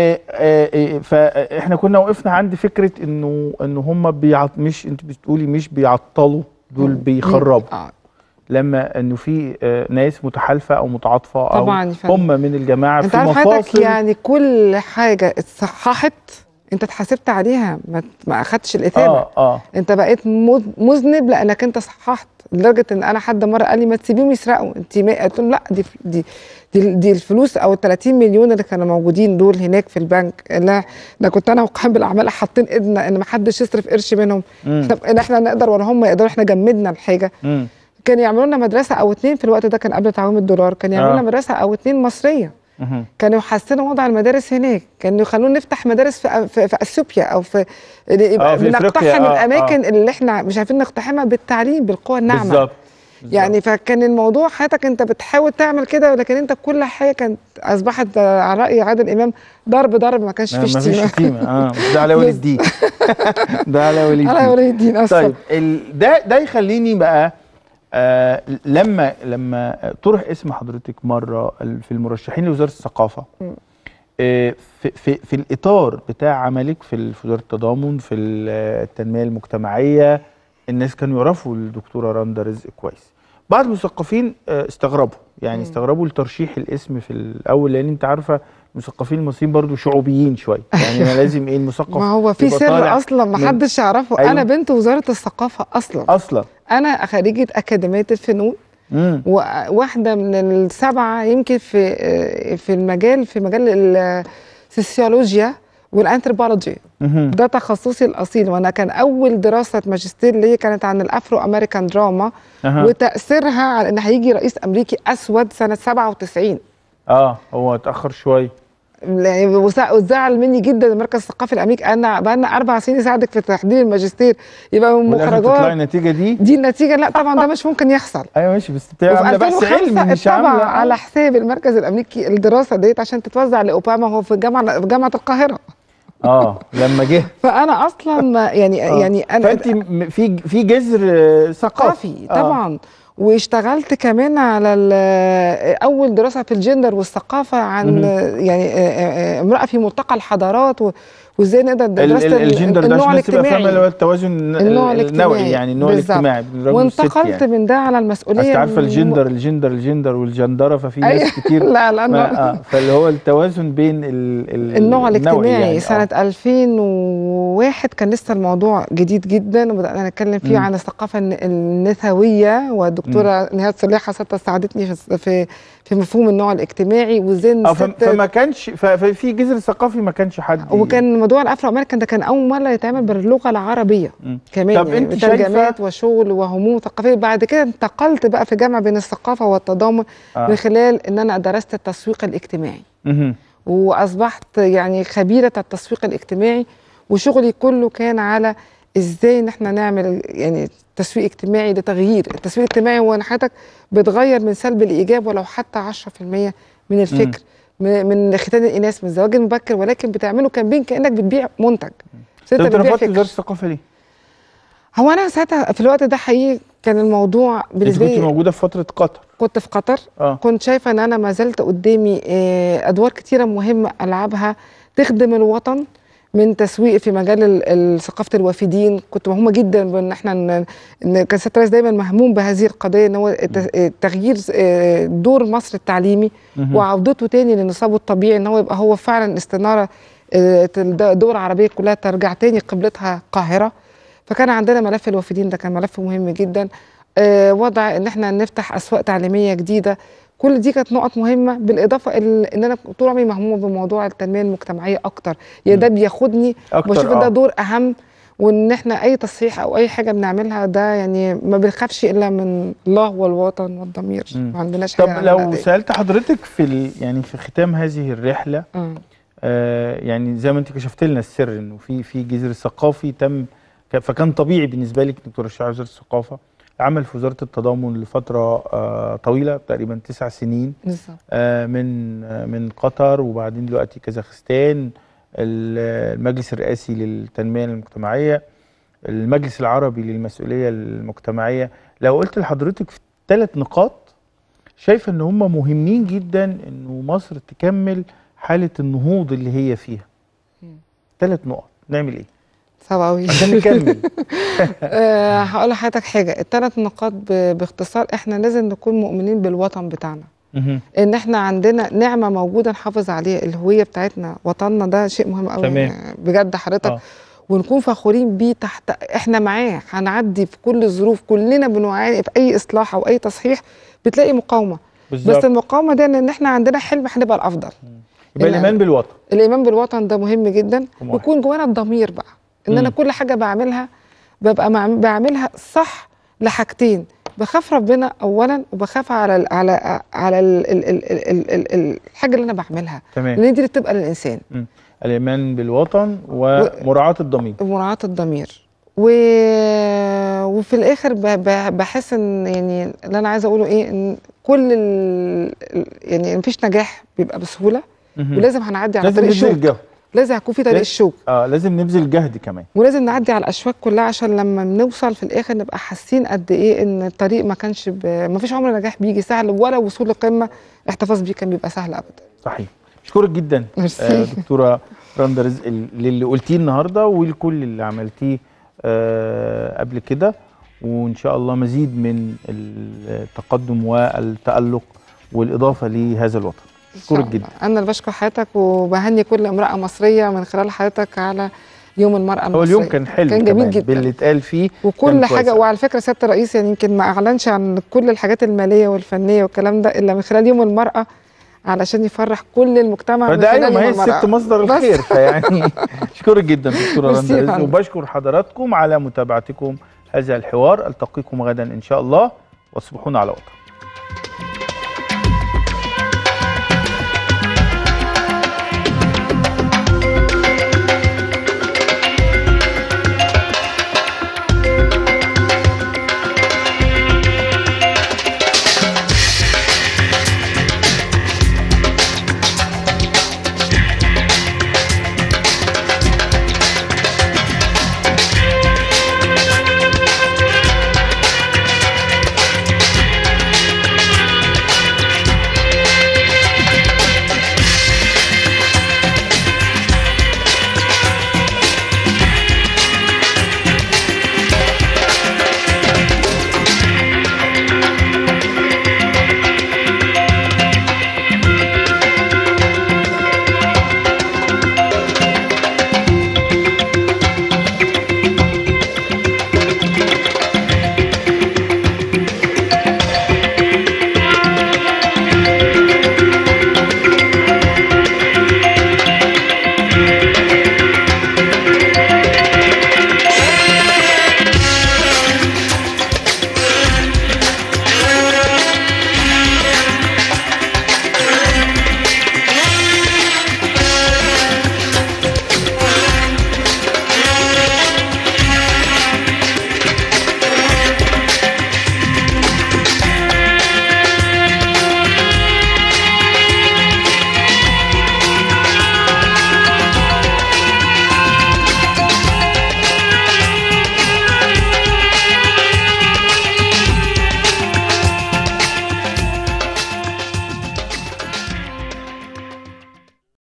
Speaker 1: فاحنا كنا وقفنا عند فكره انه هم مش انت بتقولي مش بيعطلوا دول، بيخربوا. لما انه في ناس متحالفه او متعاطفه او هم من الجماعه في مفاصل،
Speaker 2: يعني كل حاجه اتصححت انت اتحاسبت عليها، ما اخدتش الاثابه. انت بقيت مذنب لانك انت صححت، لدرجه ان انا حد مره قال لي ما تسيبيهم يسرقوا، انت قلت له لا، دي الفلوس او ال 30 مليون اللي كانوا موجودين دول هناك في البنك، لا كنت انا وقائم بالاعمال حاطين ايدنا ان ما حدش يصرف قرش منهم، ان احنا نقدر ولا هم يقدروا، احنا جمدنا الحاجه. كان يعملوا لنا مدرسه او اتنين في الوقت ده، كان قبل تعويم الدولار، كان يعملوا لنا مدرسه او اتنين مصريه. كانوا يحسنوا وضع المدارس هناك، كانوا يخلونا نفتح مدارس في اثيوبيا او في نقتحم الاماكن اللي احنا مش عارفين نقتحمها بالتعليم بالقوى الناعمه. بالظبط. يعني فكان الموضوع حياتك انت بتحاول تعمل كده، ولكن انت كل حاجه كانت اصبحت على راي عادل امام ضرب، ما كانش فيه شتيمه.
Speaker 1: ما فيش شتيمه. ده على ولي الدين. ده على ولي الدين.
Speaker 2: على ولي الدين اصلا.
Speaker 1: طيب ده يخليني بقى لما طرح اسم حضرتك مره في المرشحين لوزاره الثقافه، في الاطار بتاع عملك في وزاره التضامن في التنميه المجتمعيه، الناس كانوا يعرفوا الدكتوره رندا رزق كويس. بعض المثقفين استغربوا، يعني استغربوا لترشيح الاسم في الاول، لان انت عارفه المثقفين المصريين برضو شعوبيين شويه، يعني انا لازم المثقف
Speaker 2: ما هو في سر اصلا ما حدش يعرفه. أيوه. انا بنت وزاره الثقافه اصلا انا خريجه اكاديميه الفنون، وواحده من السبعه يمكن في مجال السوسيولوجيا والانثروبولوجي. ده تخصصي الاصيل، وانا كان اول دراسه ماجستير ليا كانت عن الافرو امريكان دراما وتاثيرها على ان هيجي رئيس امريكي اسود سنه 97.
Speaker 1: هو اتاخر شويه،
Speaker 2: وزعل مني جدا المركز الثقافي الامريكي. انا بقى لنا 4 سنين اساعدك في تحضير الماجستير، يبقى من مخرجات
Speaker 1: تطلع النتيجه دي
Speaker 2: النتيجه. لا طبعا ده مش ممكن يحصل.
Speaker 1: ايوه ماشي، بس بتعمل بحث علمي مش عامله
Speaker 2: على حساب المركز الامريكي الدراسه ديت عشان تتوزع لاوباما، هو في جامعه القاهره.
Speaker 1: لما جه
Speaker 2: فانا اصلا يعني انا
Speaker 1: فانت في جذر ثقافي
Speaker 2: طبعا. واشتغلت كمان على اول دراسه في الجندر والثقافه عن يعني امراه في ملتقى الحضارات وازاي نقدر دراسه
Speaker 1: الجندر ده عشان تبقى فاهمه اللي هو التوازن النوعي، يعني النوع الاجتماعي
Speaker 2: وانتقلت يعني. من ده على المسؤوليه.
Speaker 1: انت عارفه الجندر والجندره، ففي ناس كتير
Speaker 2: لا
Speaker 1: فاللي هو التوازن بين
Speaker 2: النوع الاجتماعي يعني سنه 2001 كان لسه الموضوع جديد جدا، وبدانا نتكلم فيه عن الثقافه النسويه، والدكتوره نهاد صليحه ساعدتني في مفهوم النوع الاجتماعي وازاي
Speaker 1: فما كانش في جذر ثقافي ما كانش حد
Speaker 2: وكان موضوع الافرو امريكان ده كان اول مره يتعمل باللغه العربيه كمان.
Speaker 1: طب
Speaker 2: يعني ترجمات وشغل وهموم ثقافيه. بعد كده انتقلت بقى في جامعه بين الثقافه والتضامن من خلال ان انا درست التسويق الاجتماعي واصبحت يعني خبيره التسويق الاجتماعي، وشغلي كله كان على ازاي ان احنا نعمل يعني تسويق اجتماعي لتغيير. التسويق الاجتماعي هو ان حضرتك بتغير من سلب لايجاب ولو حتى 10% من الفكر من ختان الاناث من الزواج المبكر، ولكن بتعمله كامبين كانك بتبيع منتج.
Speaker 1: انت رفضت وزاره الثقافه ليه؟
Speaker 2: هو انا ساعتها في الوقت ده حقيقي كان الموضوع بالنسبه لي.
Speaker 1: انت كنت موجوده في فتره قطر؟
Speaker 2: كنت في قطر. كنت شايفه ان انا ما زلت قدامي ادوار كتيره مهمه العبها تخدم الوطن، من تسويق في مجال ثقافه الوافدين. كنت مهمه جدا بان احنا كان سياده الرئيس دايما مهموم بهذه القضيه، ان هو تغيير دور مصر التعليمي وعودته تاني لنصابه الطبيعي، ان هو يبقى هو فعلا استناره الدول العربيه كلها ترجع تاني قبلتها القاهره. فكان عندنا ملف الوافدين ده كان ملف مهم جدا. وضع ان احنا نفتح اسواق تعليميه جديده، كل دي كانت نقط مهمه، بالاضافه ان انا طول عمري مهمومه بموضوع التنميه المجتمعيه اكتر. يعني ده بياخدني بشوف ده دور اهم، وان احنا اي تصحيح او اي حاجه بنعملها ده يعني ما بنخافش الا من الله والوطن والضمير. ما عندناش حاجه.
Speaker 1: طب لو سالت حضرتك يعني في ختام هذه الرحله يعني زي ما انت كشفت لنا السر انه في جذر ثقافي تم، فكان طبيعي بالنسبه لك دكتوره شعر وزاره الثقافه عمل في وزاره التضامن لفتره طويله تقريبا 9 سنين من قطر، وبعدين دلوقتي كازاخستان، المجلس الرئاسي للتنميه المجتمعيه، المجلس العربي للمسؤوليه المجتمعيه. لو قلت لحضرتك في 3 نقاط شايفه ان هم مهمين جدا انه مصر تكمل حاله النهوض اللي هي فيها، 3 نقط نعمل ايه؟
Speaker 2: صعب قوي
Speaker 1: عشان نكمل.
Speaker 2: هقول لحضرتك حاجه، ال3 نقاط باختصار. احنا لازم نكون مؤمنين بالوطن بتاعنا، ان احنا عندنا نعمه موجوده نحافظ عليها، الهويه بتاعتنا وطننا، ده شيء مهم قوي بجد حضرتك. ونكون فخورين بيه، تحت احنا معاه هنعدي في كل الظروف. كلنا بنعاني في اي اصلاح او اي تصحيح بتلاقي مقاومه بالزبط. بس المقاومه دي ان احنا عندنا حلم هنبقى الافضل.
Speaker 1: يبقى الايمان بالوطن،
Speaker 2: الايمان بالوطن ده مهم جدا. ويكون جوانا الضمير بقى ان انا كل حاجه بعملها ببقى بعملها صح لحاجتين، بخاف ربنا اولا، وبخاف على الحاجه اللي انا بعملها، لان دي اللي بتبقى للانسان.
Speaker 1: الايمان بالوطن ومراعاه الضمير.
Speaker 2: مراعاه الضمير وفي الاخر بحس ان يعني اللي انا عايزه اقوله ايه، ان كل يعني مفيش نجاح بيبقى بسهوله، ولازم هنعدي على طريق الشوك. لازم هيكون في طريق الشوك.
Speaker 1: لازم نبذل جهد كمان،
Speaker 2: ولازم نعدي على الاشواك كلها عشان لما نوصل في الاخر نبقى حاسين قد ايه ان الطريق ما كانش ما فيش عمر نجاح بيجي سهل، ولا وصول لقمه احتفاظ بيه كان بيبقى سهل ابدا.
Speaker 1: صحيح. اشكرك جدا دكتوره رندا رزق اللي قلتيه النهارده ولكل اللي عملتيه قبل كده، وان شاء الله مزيد من التقدم والتألق والاضافه لهذا الوطن. اشكرك جدا.
Speaker 2: انا اللي بشكر حضرتك، وبهني كل امراه مصريه من خلال حضرتك على يوم المراه المصريه.
Speaker 1: هو اليوم كان حلو،
Speaker 2: كان جميل جدا
Speaker 1: باللي اتقال فيه
Speaker 2: وكل حاجه. وعلى فكره سياده الرئيس يعني يمكن ما اعلنش عن كل الحاجات الماليه والفنيه والكلام ده الا من خلال يوم المراه، علشان يفرح كل المجتمع.
Speaker 1: فده ايوه، ما هي الست مصدر الخير. فيعني اشكرك جدا دكتوره رندا رزق، وبشكر حضراتكم على متابعتكم هذا الحوار. التقيكم غدا ان شاء الله، وتصبحون على وطن.